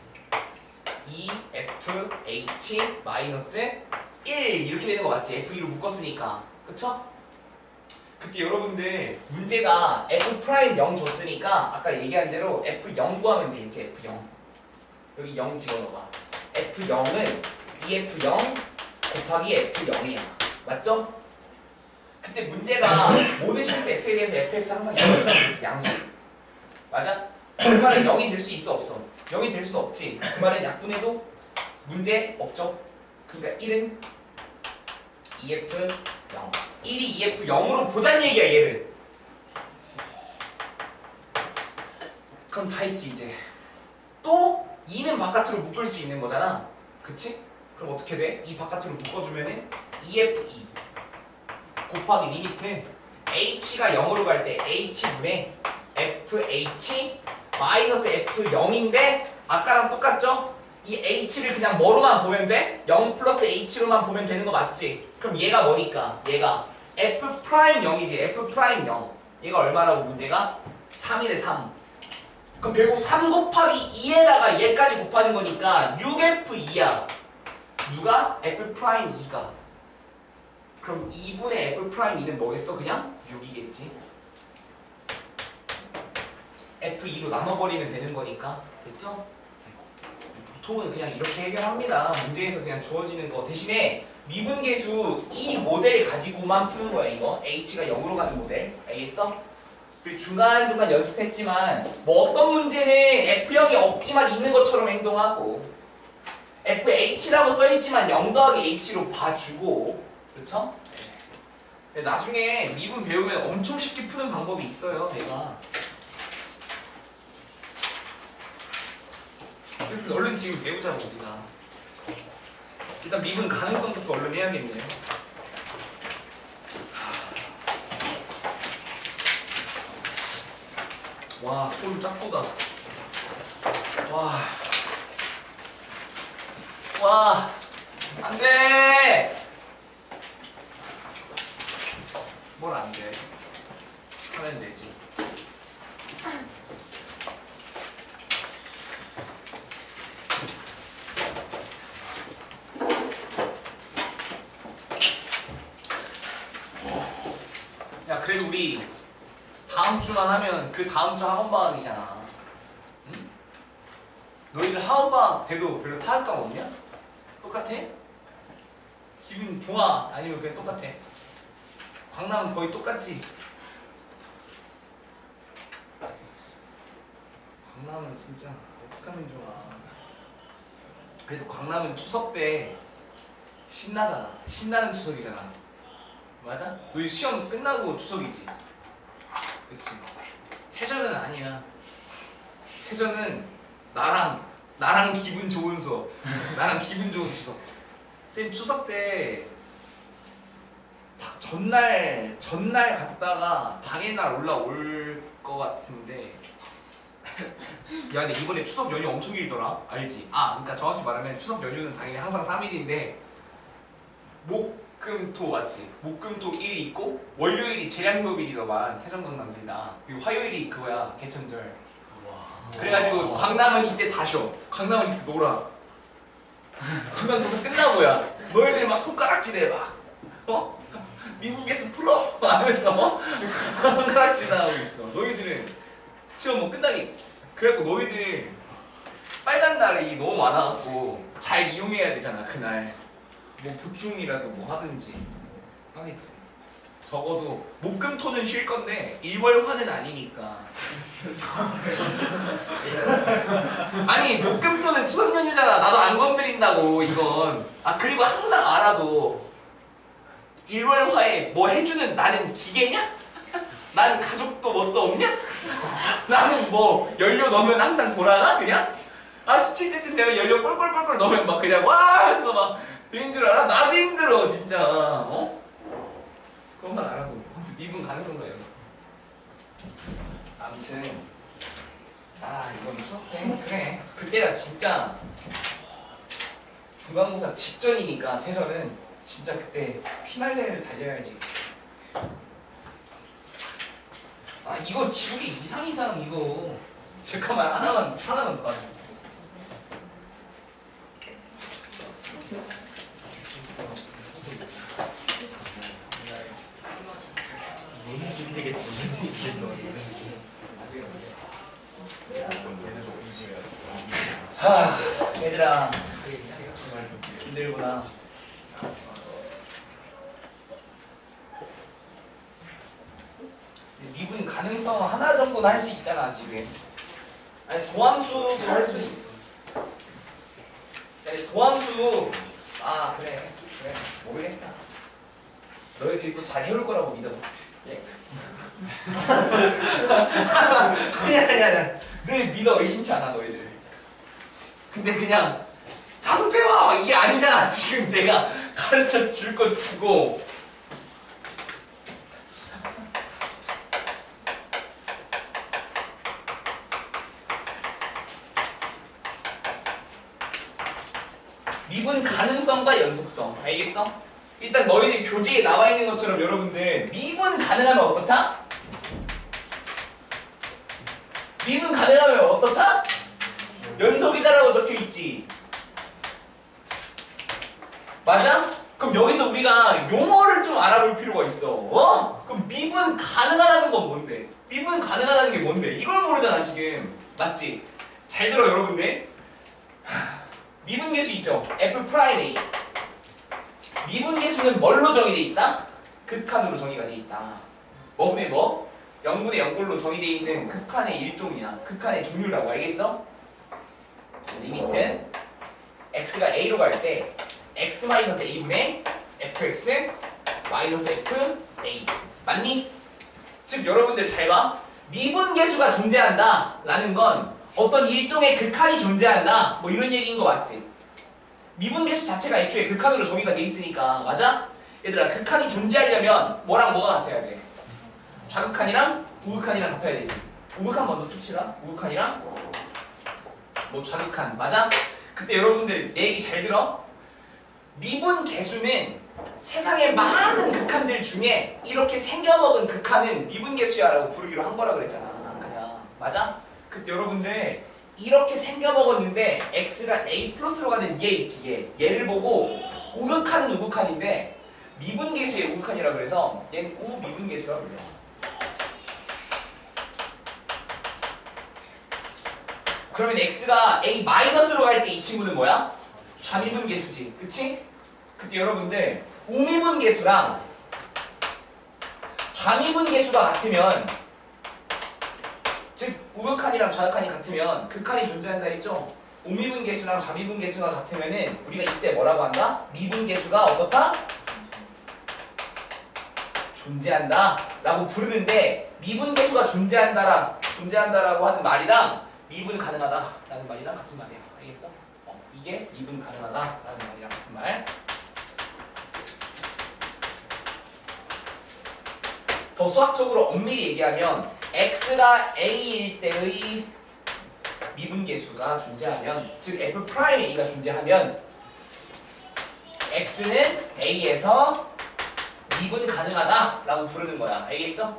2FH 마이너스 1 이렇게 되는 거 맞지? F2로 묶었으니까. 그쵸? 그때 여러분들 문제가 F' 0 줬으니까 아까 얘기한 대로 F0 구하면 되겠지. F0 여기 0 집어넣어봐. F0은 EF0 곱하기 F0이야. 맞죠? 그때 문제가 모든 실수 x에 대해서 fx 항상 0이라고 했지. 양수 맞아? 그 말은 0이 될 수 있어 없어? 0이 될 수는 없지. 그 말은 약분해도 문제 없죠. 그러니까 1은 EF0 1이 EF0으로 보자는 얘기야 얘를. 그럼 다 했지 이제. 또 2는 바깥으로 묶을 수 있는 거잖아. 그치? 그럼 어떻게 돼? 이 바깥으로 묶어주면은 EF2 곱하기 리미트 h가 0으로 갈 때 h분의 fh 마이너스 f0인데 아까랑 똑같죠? 이 h를 그냥 뭐로만 보면 돼? 0 플러스 h로만 보면 되는 거 맞지? 그럼 얘가 뭐니까? 얘가 f'0이지. f'0 얘가 얼마라고 문제가? 3이래 3. 그럼 결국 3 곱하기 2에다가 얘까지 곱하는 거니까 6f2야. 누가? f'2가. 그럼 2분의 f'2는 뭐겠어? 그냥 6이겠지. f2로 나눠버리면 되는 거니까. 됐죠? 보통은 그냥 이렇게 해결합니다. 문제에서 그냥 주어지는 거. 대신에 미분계수 이 모델 가지고만 푸는 거야 이거. h가 0으로 가는 모델. 알겠어? 그리고 중간중간 연습했지만 뭐 어떤 문제는 f0이 없지만 있는 것처럼 행동하고 fh라고 써있지만 0 더하기 h로 봐주고 그렇죠? 나중에 미분 배우면 엄청 쉽게 푸는 방법이 있어요 얘가. 그래서 얼른 지금 배우자고 우리가. 일단 미분 가능성부터 얼른 해야겠네요. 와, 손 짝보다. 와, 안 돼! 뭘 안 돼? 하면 되지. 야, 그래도 우리 다음 주만 하면 그 다음 주 학원방학이잖아. 응? 너희들 학원방학 돼도 별로 타협감 없냐? 똑같아? 기분 좋아? 아니면 그냥 똑같아? 광남은 거의 똑같지? 광남은 진짜 어떡하면 좋아. 그래도 광남은 추석 때 신나잖아. 신나는 추석이잖아. 맞아? 너희 시험 끝나고 추석이지? 그치? 태전은 아니야. 태전은 나랑 기분 좋은 수업. 나랑 기분 좋은 추석. 쌤 추석 때 전날 갔다가 당일날 올라올 것 같은데. 야, 근데 이번에 추석 연휴 엄청 길더라. 알지? 그러니까 정확히 말하면 추석 연휴는 당연히 항상 3일인데 목금토 맞지? 목금토 1 있고 월요일이 재량휴업일이더만 태전광남들 다. 그리고 화요일이 그거야 개천절. 그래가지고 광남은 이때 다 쉬어. 광남은 이때 놀아. 중간고사 끝나고야. 너희들이 막 손가락질해 막. 미분계수 풀어 하면서 손가락질 하고 있어. 너희들은 시험 뭐 끝나기. 그래갖고 너희들 빨간 날이 너무 많아갖고 잘 이용해야 되잖아 그날. 뭐 보충이라도 뭐 하든지 하겠지. 적어도 목금토는 쉴 건데 일월화는 아니니까. 아니 목금토는 추석 연휴잖아. 나도 안 건드린다고 이건. 그리고 항상 알아도 일월화에 뭐 해주는 나는 기계냐? 나는 가족도 뭣도 없냐? 나는 뭐 연료 넣으면 항상 돌아가 그냥? 지칠 때쯤 되면 연료 꼴꼴꼴꼴 넣으면 막 그냥 와 해서 막 되는 줄 알아? 나도 힘들어 진짜. 그것만 알아도 미분 가능성도 연습. 아무튼 이건 수업 때 그래. 그때가 진짜 중간고사 직전이니까 태전은 진짜 그때 피날레를 달려야지. 이거 지우개 이상 이거. 잠깐만 하나만 더 하자. 하, 얘들아 힘들구나. 미분 가능성 하나 정도는 할 수 있잖아 지금. 아니 도함수도 할 수 있어. 아니, 도함수 아 그래 모르겠다. 너희들이 또 잘 해올 거라고 믿어. 예? 아니야 늘 믿어. 의심치 않아 너희들. 근데 그냥 자습해봐 이게 아니잖아. 지금 내가 가르쳐 줄 건 주고 미분 가능성과 연속성 알겠어? 일단 너희들 교재에 나와 있는 것처럼 여러분들 미분 가능하면 어떻다? 미분 가능하면 어떻다? 연속이다라고 적혀있지. 맞아? 그럼 여기서 우리가 용어를 좀 알아볼 필요가 있어. 어? 그럼 미분 가능하다는 건 뭔데? 미분 가능하다는 게 뭔데? 이걸 모르잖아 지금. 맞지? 잘 들어 여러분들. 미분계수 있죠? F 프라임 A. 미분계수는 뭘로 정의돼 있다? 극한으로 정의가 돼 있다. 뭐분의 뭐? 0분의 0골로 정의돼 있는 극한의 일종이야. 극한의 종류라고 알겠어? 리미트는 x가 a로 갈 때 x-a분의 fx 마이너스 f a 맞니? 즉 여러분들 잘 봐. 미분계수가 존재한다 라는 건 어떤 일종의 극한이 존재한다 뭐 이런 얘기인 거 맞지? 미분계수 자체가 애초에 극한으로 정의가 돼 있으니까 맞아? 얘들아 극한이 존재하려면 뭐랑 뭐가 같아야 돼? 좌극한이랑 우극한이랑 같아야 되지. 우극한 먼저 씁시다. 우극한이랑 뭐 좌극한 맞아? 그때 여러분들 내 얘기 잘 들어. 미분계수는 세상의 많은 극한들 중에 이렇게 생겨먹은 극한은 미분계수야 라고 부르기로 한 거라 그랬잖아. 그냥 맞아? 그때 여러분들 이렇게 생겨먹었는데 x가 a 플러스로 가는 얘 있지 얘를 보고 우극한은 우극한인데 미분계수의 우극한이라 그래서 얘는 우미분계수라 불려. 그러면 x가 a 마이너스로 갈 때 이 친구는 뭐야? 좌미분계수지. 그치? 그때 여러분들 우미분계수랑 좌미분계수가 같으면 즉 우극한이랑 좌극한이 같으면 극한이 존재한다 했죠? 우미분계수랑 좌미분계수가 같으면은 우리가 이때 뭐라고 한다? 미분계수가 어떻다? 존재한다 라고 부르는데 미분계수가 존재한다라고 하는 말이랑 미분 가능하다 라는 말이랑 같은 말이야. 알겠어? 이게 미분 가능하다 라는 말이랑 같은 말. 더 수학적으로 엄밀히 얘기하면 x가 a일 때의 미분계수가 존재하면 즉 f 프라임 a가 존재하면 x는 a에서 미분 가능하다 라고 부르는 거야. 알겠어?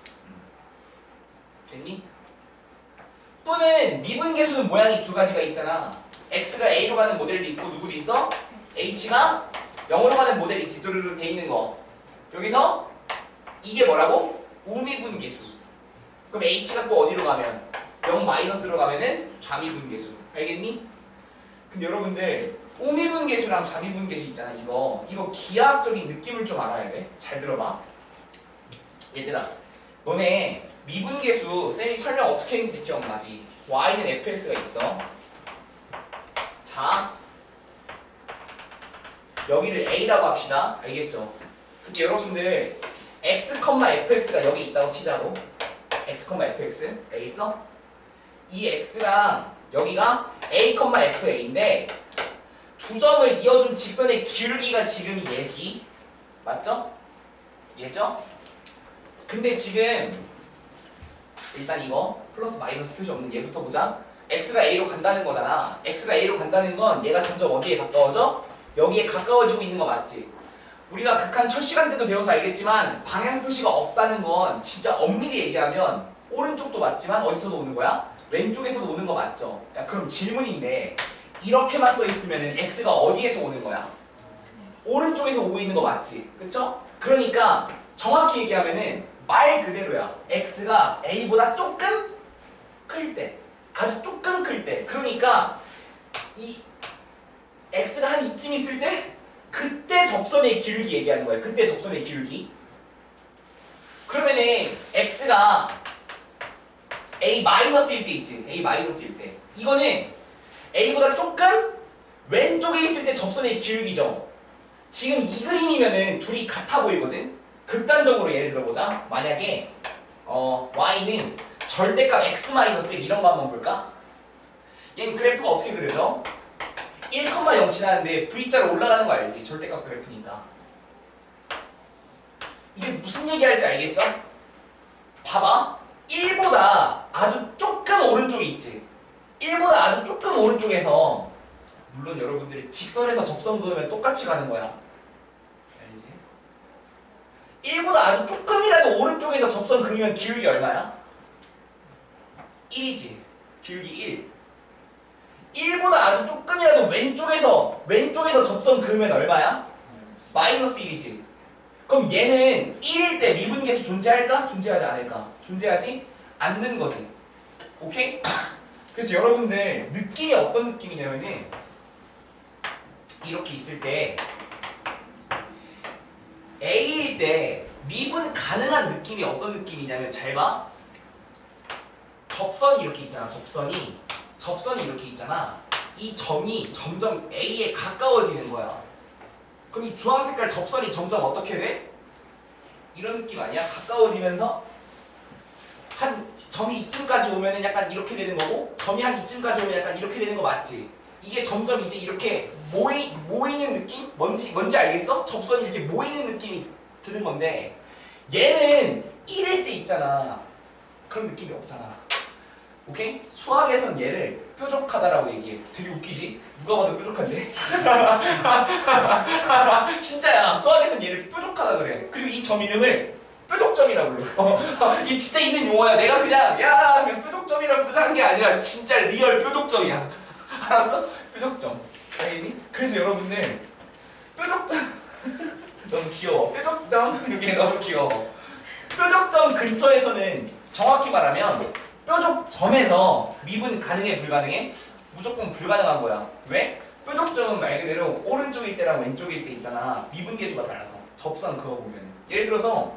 됐니? 또는 미분계수는 모양이 두 가지가 있잖아. x가 a로 가는 모델도 있고 누구도 있어? h가 0으로 가는 모델이 지도로 돼 있는 거. 여기서 이게 뭐라고? 우미분계수. 그럼 h가 또 어디로 가면? 0 마이너스로 가면은 좌미분계수. 알겠니? 근데 여러분들 우미분계수랑 좌미분계수 있잖아. 이거 기하학적인 느낌을 좀 알아야 돼. 잘 들어봐. 얘들아, 너네 미분계수 쌤이 설명 어떻게 했는지 기억나지? y는 fx가 있어. 자, 여기를 a라고 합시다. 알겠죠? 근데 여러분들 x, fx가 여기 있다고 치자고. x, fx 알겠어? 이 x랑 여기가 a, fa인데 두 점을 이어준 직선의 기울기가 지금 얘지. 맞죠? 얘죠? 근데 지금 일단 이거 플러스 마이너스 표시 없는 얘부터 보자. x가 a로 간다는 거잖아. x가 a로 간다는 건 얘가 점점 어디에 가까워져? 여기에 가까워지고 있는 거 맞지? 우리가 극한 첫 시간 때도 배워서 알겠지만 방향 표시가 없다는 건 진짜 엄밀히 얘기하면 오른쪽도 맞지만 어디서도 오는 거야? 왼쪽에서도 오는 거 맞죠? 야 그럼 질문인데 이렇게만 써 있으면 x가 어디에서 오는 거야? 오른쪽에서 오고 있는 거 맞지? 그쵸? 그러니까 정확히 얘기하면은 말 그대로야. x가 a보다 조금 클 때, 아주 조금 클 때. 그러니까 이 x가 한 이쯤 있을 때 그때 접선의 기울기 얘기하는 거야. 그때 접선의 기울기. 그러면은 x가 a-일 때 있지. a-일 때. 이거는 a보다 조금 왼쪽에 있을 때 접선의 기울기죠. 지금 이 그림이면은 둘이 같아 보이거든. 극단적으로 예를 들어보자. 만약에 y는 절대값 x-1 이런 거 한번 볼까? 얘는 그래프가 어떻게 그려져? 1,0 지나는데 V자로 올라가는 거 알지? 절대값 그래프니까. 이게 무슨 얘기할지 알겠어? 봐봐. 1보다 아주 조금 오른쪽에 있지. 1보다 아주 조금 오른쪽에서, 물론 여러분들이 직선에서 접선 그으면 똑같이 가는 거야. 알지? 1보다 아주 조금이라도 오른쪽에서 접선 그으면 기울기 얼마야? 1이지. 기울기 1. 1보다 아주 조금이라도 왼쪽에서 접선 그으면 얼마야? 마이너스 1이지. 그럼 얘는 1일 때 미분계수 존재할까? 존재하지 않을까? 존재하지 않는 거지. 오케이? 그래서 여러분들 느낌이 어떤 느낌이냐면은 이렇게 있을 때 A일 때 미분 가능한 느낌이 어떤 느낌이냐면 잘 봐. 접선이 이렇게 있잖아. 접선이 이렇게 있잖아. 이 점이 점점 A에 가까워지는 거야. 그럼 이 주황 색깔 접선이 점점 어떻게 돼? 이런 느낌 아니야? 가까워지면서 한 점이 이쯤까지 오면은 약간 이렇게 되는 거고, 점이 한 이쯤까지 오면 약간 이렇게 되는 거 맞지? 이게 점점 이제 이렇게 모이는 느낌? 뭔지 알겠어? 접선이 이렇게 모이는 느낌이 드는 건데, 얘는 1일 때 있잖아. 그런 느낌이 없잖아. 오케이? 수학에선 얘를 뾰족하다라고 얘기해. 되게 웃기지? 누가 봐도 뾰족한데? 진짜야. 수학에선 얘를 뾰족하다 그래. 그리고 이 점 이름을 뾰족점이라고 불러. 이 진짜 있는 용어야. 내가 그냥 뾰족점이라고 부르는 게 아니라 진짜 리얼 뾰족점이야. 알았어? 뾰족점. 알겠니? 그래서 여러분들 뾰족점 너무 귀여워. 뾰족점 이게 너무 귀여워. 뾰족점 근처에서는 정확히 말하면 뾰족점에서 미분 가능해 불가능해? 무조건 불가능한 거야. 왜? 뾰족점은 말 그대로 오른쪽일 때랑 왼쪽일 때 있잖아. 미분 계수가 달라서. 접선 그거 보면 예를 들어서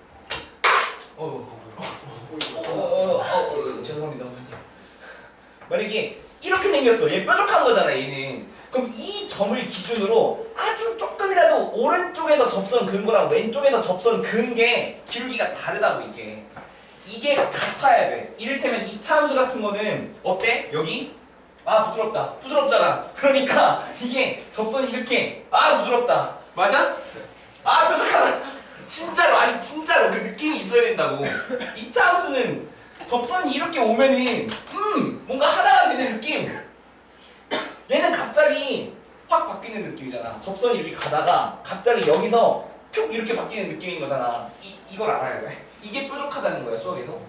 죄송합니다. 만약에 이렇게 생겼어. 얘 뾰족한 거잖아. 얘는. 그럼 이 점을 기준으로 아주 조금이라도 오른쪽에서 접선 그은 거랑 왼쪽에서 접선 그은 게 기울기가 다르다고 이게 같아야 돼. 이를테면 이차 함수 같은 거는 어때? 여기? 아 부드럽다. 부드럽잖아. 그러니까 이게 접선이 이렇게 부드럽다. 맞아? 뾰족하다. 진짜로 아니 진짜로 그 느낌이 있어야 된다고. 이차 함수는 접선이 이렇게 오면은 뭔가 하나가 되는 느낌. 얘는 갑자기 확 바뀌는 느낌이잖아. 접선이 이렇게 가다가 갑자기 여기서 표 이렇게 바뀌는 느낌인 거잖아. 이걸 알아야 돼. 이게 뾰족하다는 거야 수학에서.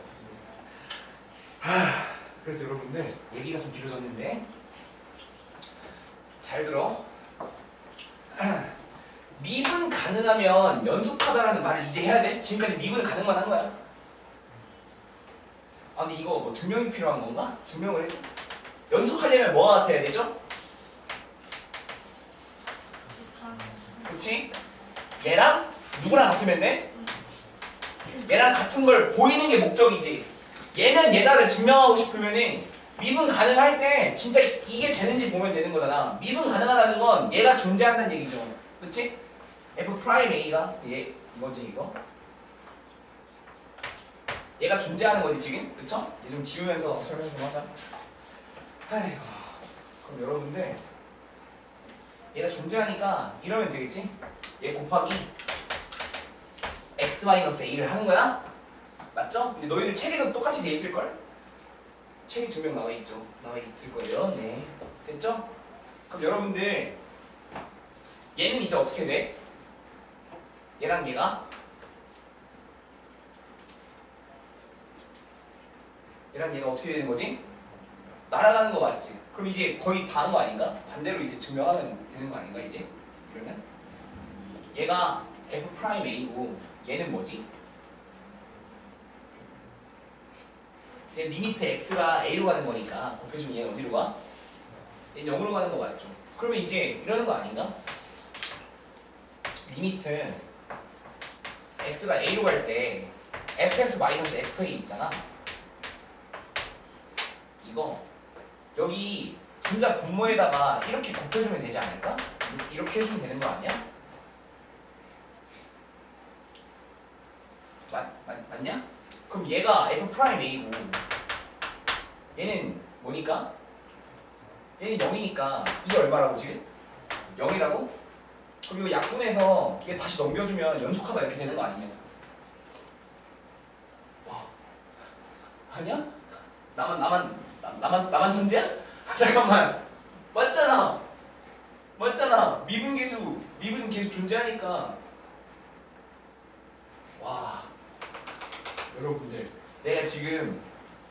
그래서 여러분들 얘기가 좀 길어졌는데 잘 들어. 미분 가능하면 연속하다라는 말을 이제 해야 돼? 지금까지 미분 가능만 한 거야. 근데 이거 뭐 증명이 필요한 건가? 증명을 해줘. 연속하려면 뭐가 같아야 되죠? 그치? 얘랑 누구랑 같으면 돼? 얘랑 같은 걸 보이는 게 목적이지. 얘는 얘다를 증명하고 싶으면은 미분 가능할 때 진짜 이게 되는지 보면 되는 거잖아. 미분 가능하다는 건 얘가 존재한다는 얘기죠. 그치? F'A가 얘 뭐지 이거? 얘가 존재하는 거지 지금? 그쵸? 얘 좀 지우면서 설명 좀 하자. 아이고. 그럼 여러분들 얘가 존재하니까 이러면 되겠지? 얘 곱하기 x-a를 하는 거야? 맞죠? 근데 너희들 책에도 똑같이 돼 있을걸? 책에 증명 나와 있죠? 나와 있을 거예요. 네. 됐죠? 그럼 여러분들 얘는 이제 어떻게 돼? 얘랑 얘가 어떻게 되는 거지? 날아가는 거 맞지? 그럼 이제 거의 다 한 거 아닌가? 반대로 이제 증명하면 되는 거 아닌가 이제? 그러면 얘가 F'A고 얘는 뭐지? 얘 리미트 x가 a로 가는 거니까 곱해주면 얘는 어디로 가? 얘는 0으로 가는 거 맞죠? 그러면 이제 이러는 거 아닌가? 리미트 x가 a로 갈 때 fx-fa 있잖아. 이거 여기 분자 분모에다가 이렇게 곱해주면 되지 않을까? 이렇게 해주면 되는 거 아니야? 맞냐? 그럼 얘가 f'a고 얘는 뭐니까? 얘는 0이니까 이게 얼마라고 지금? 0이라고? 그럼 이거 약분해서 이게 다시 넘겨주면 연속하다 이렇게 되는 거 아니냐? 와 아니야? 나만 천재야? 잠깐만 맞잖아 미분 계수 존재하니까 와 여러분들 내가 지금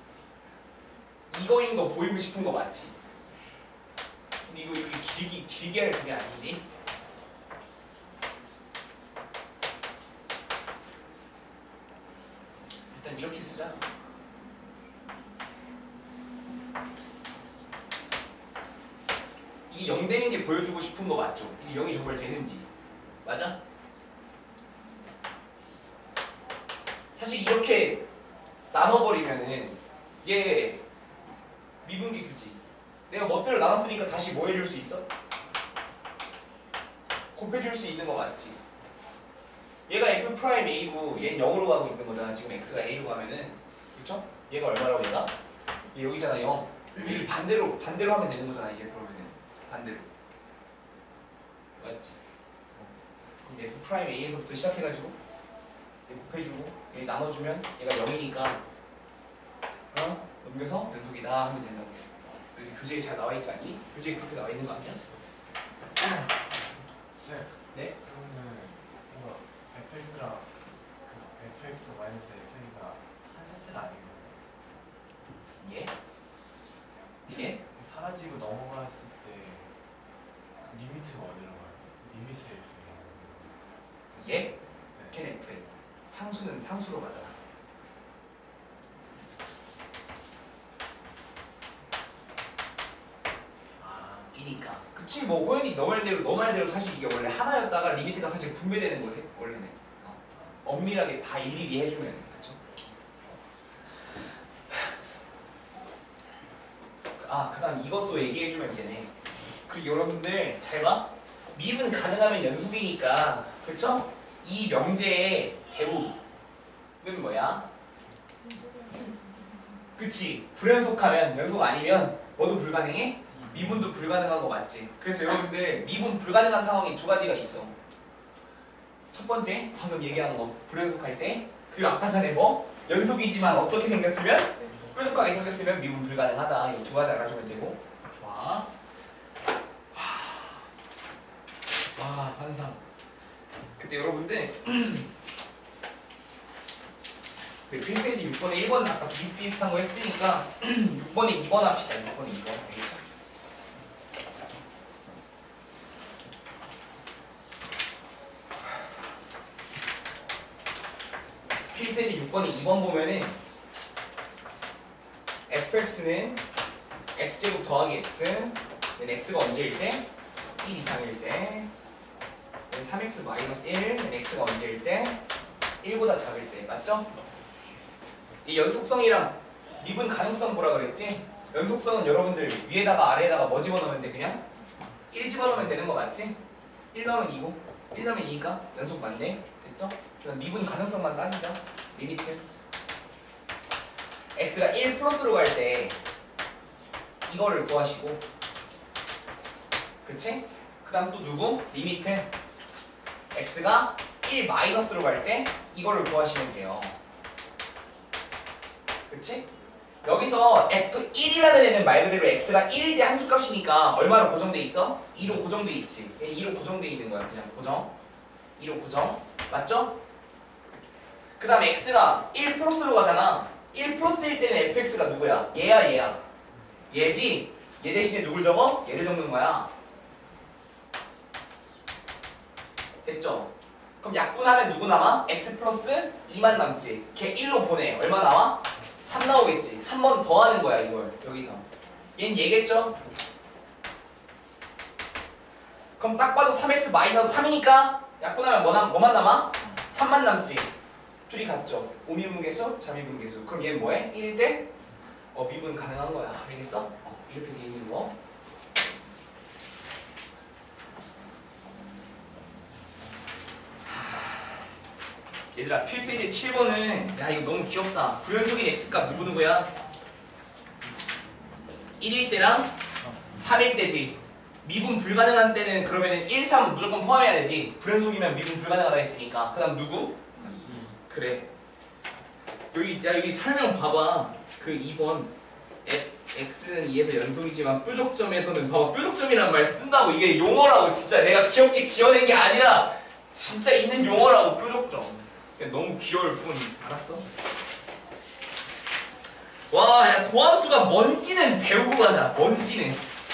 이거인 거 보이고 싶은 거 맞지? 근데 이거 길게 할 그게 아니지? 일단 이렇게 쓰자. 이게 0 되는 게 보여주고 싶은 거 맞죠? 이게 0이 정말 되는지 맞아? 사실 이렇게 나눠버리면은 얘 미분기수지. 내가 멋대로 나눴으니까 다시 뭐 해줄 수 있어? 곱해줄 수 있는 거 맞지? 얘가 f'a고 얘는 0으로 가고 있는 거잖아. 지금 x가 a로 가면은 그쵸? 얘가 얼마라고 얘가? 얘 여기잖아 0. 여기 반대로 하면 되는 거잖아 이제 그러면은 반대로 맞지? 그럼 f'a에서부터 시작해가지고 얘 곱해주고 얘 나눠주면 얘가 0이니까 넘겨서 연속이다 하면 된다고. 여기 교재에 잘 나와있지 않니? 교재에 그렇게 나와있는 거 아니야? 쌤. 네? 그러면 이거 fx랑 그 fx 마이너스 fa가 한 세트가 아닌가요? 예? 예? 사라지고 넘어갔을 때 리미트가 어디로 가요? 리미트 f가 예? 걔는 F. 상수는 상수로 가잖아. 아, 이니까. 그치 뭐 호연이 너 말대로 사실 이게 원래 하나였다가 리미트가 사실 분배되는 거지 원래는. 엄밀하게 다 일일이 해주면 그쵸? 아 그다음 이것도 얘기해주면 되네. 그리고 여러분들 잘 봐. 미분 가능하면 연속이니까 그쵸? 이 명제의 대우는 뭐야? 그치? 불연속하면 연속 아니면 뭐도 불가능해? 미분도 불가능한 거 맞지? 그래서 여러분들 미분 불가능한 상황이 두 가지가 있어. 첫 번째 방금 얘기한 거 불연속할 때, 그리고 아까 전에 뭐 연속이지만 어떻게 생겼으면 뾰족하게 생겼으면 미분 불가능하다. 이거 두 가지 알아주면 되고. 와 환상. 그때 여러분들 필세지 6번에 1번은 아까 비슷비슷한 거 했으니까 6번에 2번 합시다. 6번에 2번 알겠죠? 필세지 6번에 2번 보면은 fx는 x제곱 더하기 x 는 x가 언제일 때? 1 이상일 때 3x 마이너스 1 x가 언제일 때? 1보다 작을 때 맞죠? 이 연속성이랑 미분 가능성 보라 그랬지? 연속성은 여러분들 위에다가 아래에다가 뭐 집어넣으면 돼? 그냥 1 집어넣으면 되는 거 맞지? 1 넣으면 2고 1 넣으면 2니까 연속 맞네? 됐죠? 그럼 미분 가능성만 따지자. 리미트 x가 1 플러스로 갈 때 이거를 구하시고 그치? 그 다음 또 누구? 리미트 x가 1 마이너스로 갈 때 이거를 구하시면 돼요. 그치? 여기서 f1이라는 애는 말 그대로 x가 1일 때 함수값이니까 얼마로 고정돼 있어? 2로 고정돼 있지. 2로 고정돼 있는 거야. 그냥 고정. 2로 고정. 맞죠? 그 다음 x가 1 플러스로 가잖아. 1 플러스일 때는 fx가 누구야? 얘야. 얘지? 얘 대신에 누굴 적어? 얘를 적는 거야. 됐죠? 그럼 약분하면 누구 남아? x 플러스 2만 남지. 걔 1로 보내. 얼마 나와? 3 나오겠지. 한 번 더 하는 거야 이걸 여기서. 얘는 얘겠죠? 그럼 딱 봐도 3x 마이너스 3이니까 약분하면 뭐만 남아? 3만 남지. 둘이 같죠? 오미분계수, 자미분계수. 그럼 얘는 뭐해? 1대 미분 가능한 거야. 알겠어? 이렇게 돼 있는 거. 얘들아 필수이제 7번은 야 이거 너무 귀엽다. 불연속인 x값 누구누구야? 1일 때랑 3일 때지. 미분 불가능한 때는 그러면은 1, 3 무조건 포함해야 되지. 불연속이면 미분 불가능하다 했으니까. 그 다음 누구? 그래. 여기 설명 봐봐. 그 2번 x는 2에서 연속이지만 뾰족점에서는 봐봐. 뾰족점이라는 말 쓴다고. 이게 용어라고. 진짜 내가 귀엽게 지어낸 게 아니라 진짜 있는 용어라고. 뾰족점. 너무 귀여울 뿐. 알았어? 와, 야 도함수가 뭔지는 배우고 가자. 뭔지는.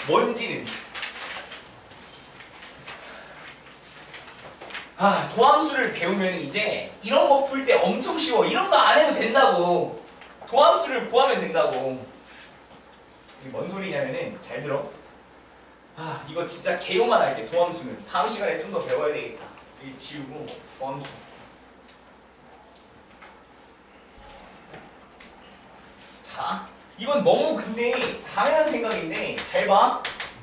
도함수를 배우면 이제 이런 거 풀 때 엄청 쉬워. 이런 거 안 해도 된다고. 도함수를 구하면 된다고. 이게 뭔 소리냐면은 잘 들어. 이거 진짜 개요만 할게. 도함수는 다음 시간에 좀 더 배워야 되겠다. 이게 지우고 도함수. 자, 이건 너무 근데 당연한 생각인데 잘 봐.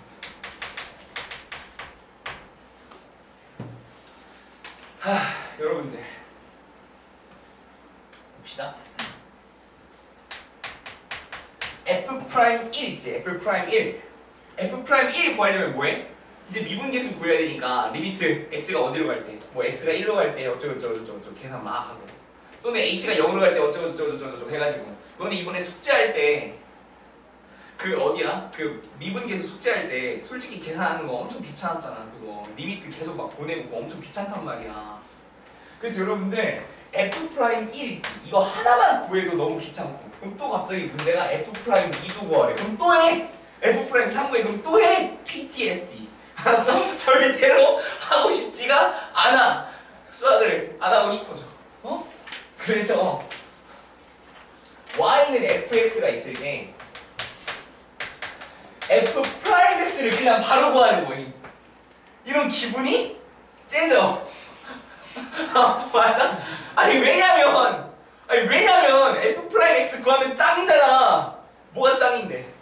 여러분들 봅시다. F'1 있지? F'1 F'1 구하려면 뭐해? 이제 미분계수 구해야 되니까 리미트 x가 어디로 갈 때, 뭐 x가 1로 갈 때 어쩌고저쩌고 계산 막 하고, 또는 h가 0으로 갈 때 어쩌고저쩌고 해가지고. 너네 이번에 숙제할 때 그 어디야? 그 미분계수 숙제할 때 솔직히 계산하는 거 엄청 귀찮았잖아. 그거 리미트 계속 막 보내고 그거 엄청 귀찮단 말이야. 그래서 여러분들 F'1 있지? 이거 하나만 구해도 너무 귀찮고, 그럼 또 갑자기 문제가 F'2도 구하래. 그럼 또 해! F'3 구해. 그럼 또 해! PTSD. 알았어? 절대로 하고 싶지가 않아. 수학을 안 하고 싶어져. 그래서 y는 fx가 있을 때 f'x를 그냥 바로 구하는 거임. 이런 기분이 째져. 맞아? 왜냐면 f'x 구하면 짱이잖아. 뭐가 짱인데?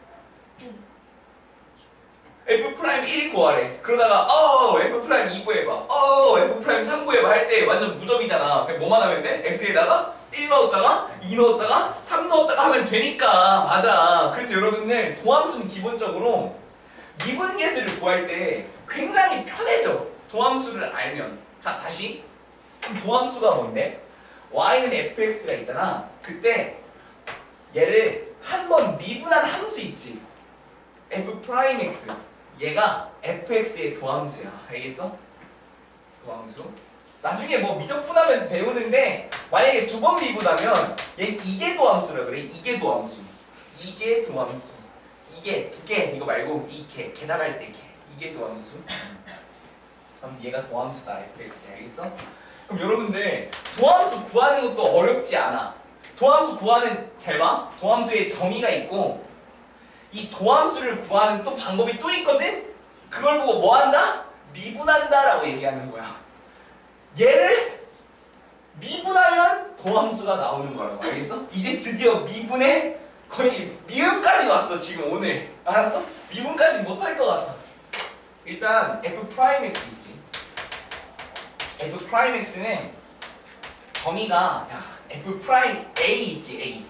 F'1 구하래. 그러다가 F'2 구해봐. F'3 구해봐 할 때 완전 무적이잖아. 그냥 뭐만 하면 돼? x에다가 1 넣었다가 2 넣었다가 3 넣었다가 하면 되니까. 맞아. 그래서 여러분들 도함수는 기본적으로 미분계수를 구할 때 굉장히 편해져. 도함수를 알면. 자, 다시. 그럼 도함수가 뭔데? y는 fx가 있잖아. 그때 얘를 한번 미분한 함수 있지. f'x. 얘가 fx의 도함수야. 알겠어? 도함수. 나중에 뭐 미적분하면 배우는데 만약에 2번 미분하면 얘 이게 도함수라 그래. 이게 도함수. 이게 도함수. 이게 2개 이거 말고 이개 계산할 때 개. 이게 도함수. 아무튼 얘가 도함수다. fx. 알겠어? 그럼 여러분들 도함수 구하는 것도 어렵지 않아. 도함수 구하는 잘 봐. 도함수에 정의가 있고 이 도함수를 구하는 또 방법이 또 있거든? 그걸 보고 뭐 한다? 미분한다 라고 얘기하는 거야. 얘를 미분하면 도함수가 나오는 거라고. 알겠어? 이제 드디어 미분에 거의 미음까지 왔어 지금 오늘. 알았어? 미분까지 못할 것 같아. 일단 f'x 있지. f'x는 정의가 f'A 있지. A.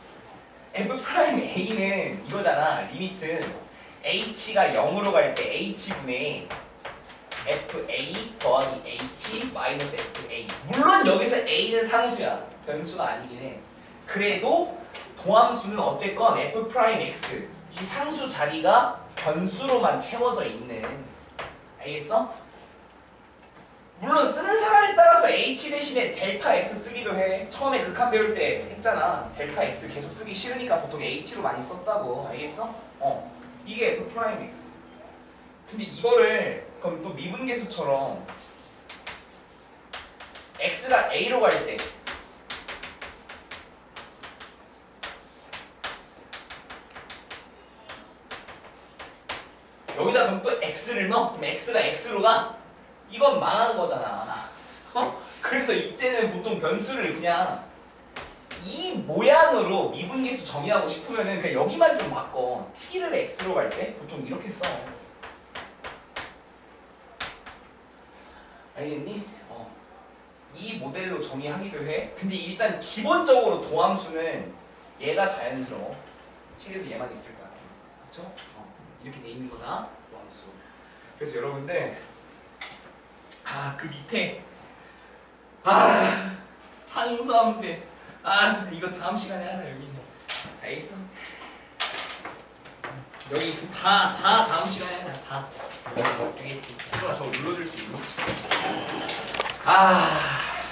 f'A는 이거잖아. 리미트 h가 0으로 갈 때 h분의 fa 더하기 h 마이너스 fa. 물론 여기서 a는 상수야. 변수가 아니긴 해. 그래도 도함수는 어쨌건 f'x 이 상수 자리가 변수로만 채워져 있는. 알겠어? 물론 쓰는 사람에 따라서 h 대신에 델타 x 쓰기도 해. 처음에 극한 배울 때 했잖아. 델타 x 계속 쓰기 싫으니까 보통 h로 많이 썼다고. 알겠어? 이게 f'x. 근데 이거를 그럼 또 미분계수처럼 x가 a로 갈 때 여기다 그럼 또 x를 넣어. 그럼 x가 x로 가. 이건 망하는 거잖아. 그래서 이때는 보통 변수를 그냥 이 모양으로 미분계수 정의하고 싶으면은 그냥 여기만 좀 바꿔. t를 x로 갈 때 보통 이렇게 써. 알겠니? 이 모델로 정의하기도 해. 근데 일단 기본적으로 도함수는 얘가 자연스러워. 책에도 얘만 있을 거야. 그쵸? 이렇게 돼 있는 거다. 도함수. 그래서 여러분들 그 밑에 상수함수에 이거 다음 시간에 하자. 여기 알겠어? 여기 다 다음 시간에 하자. 다 알겠지? 저거 눌러줄 수 있나?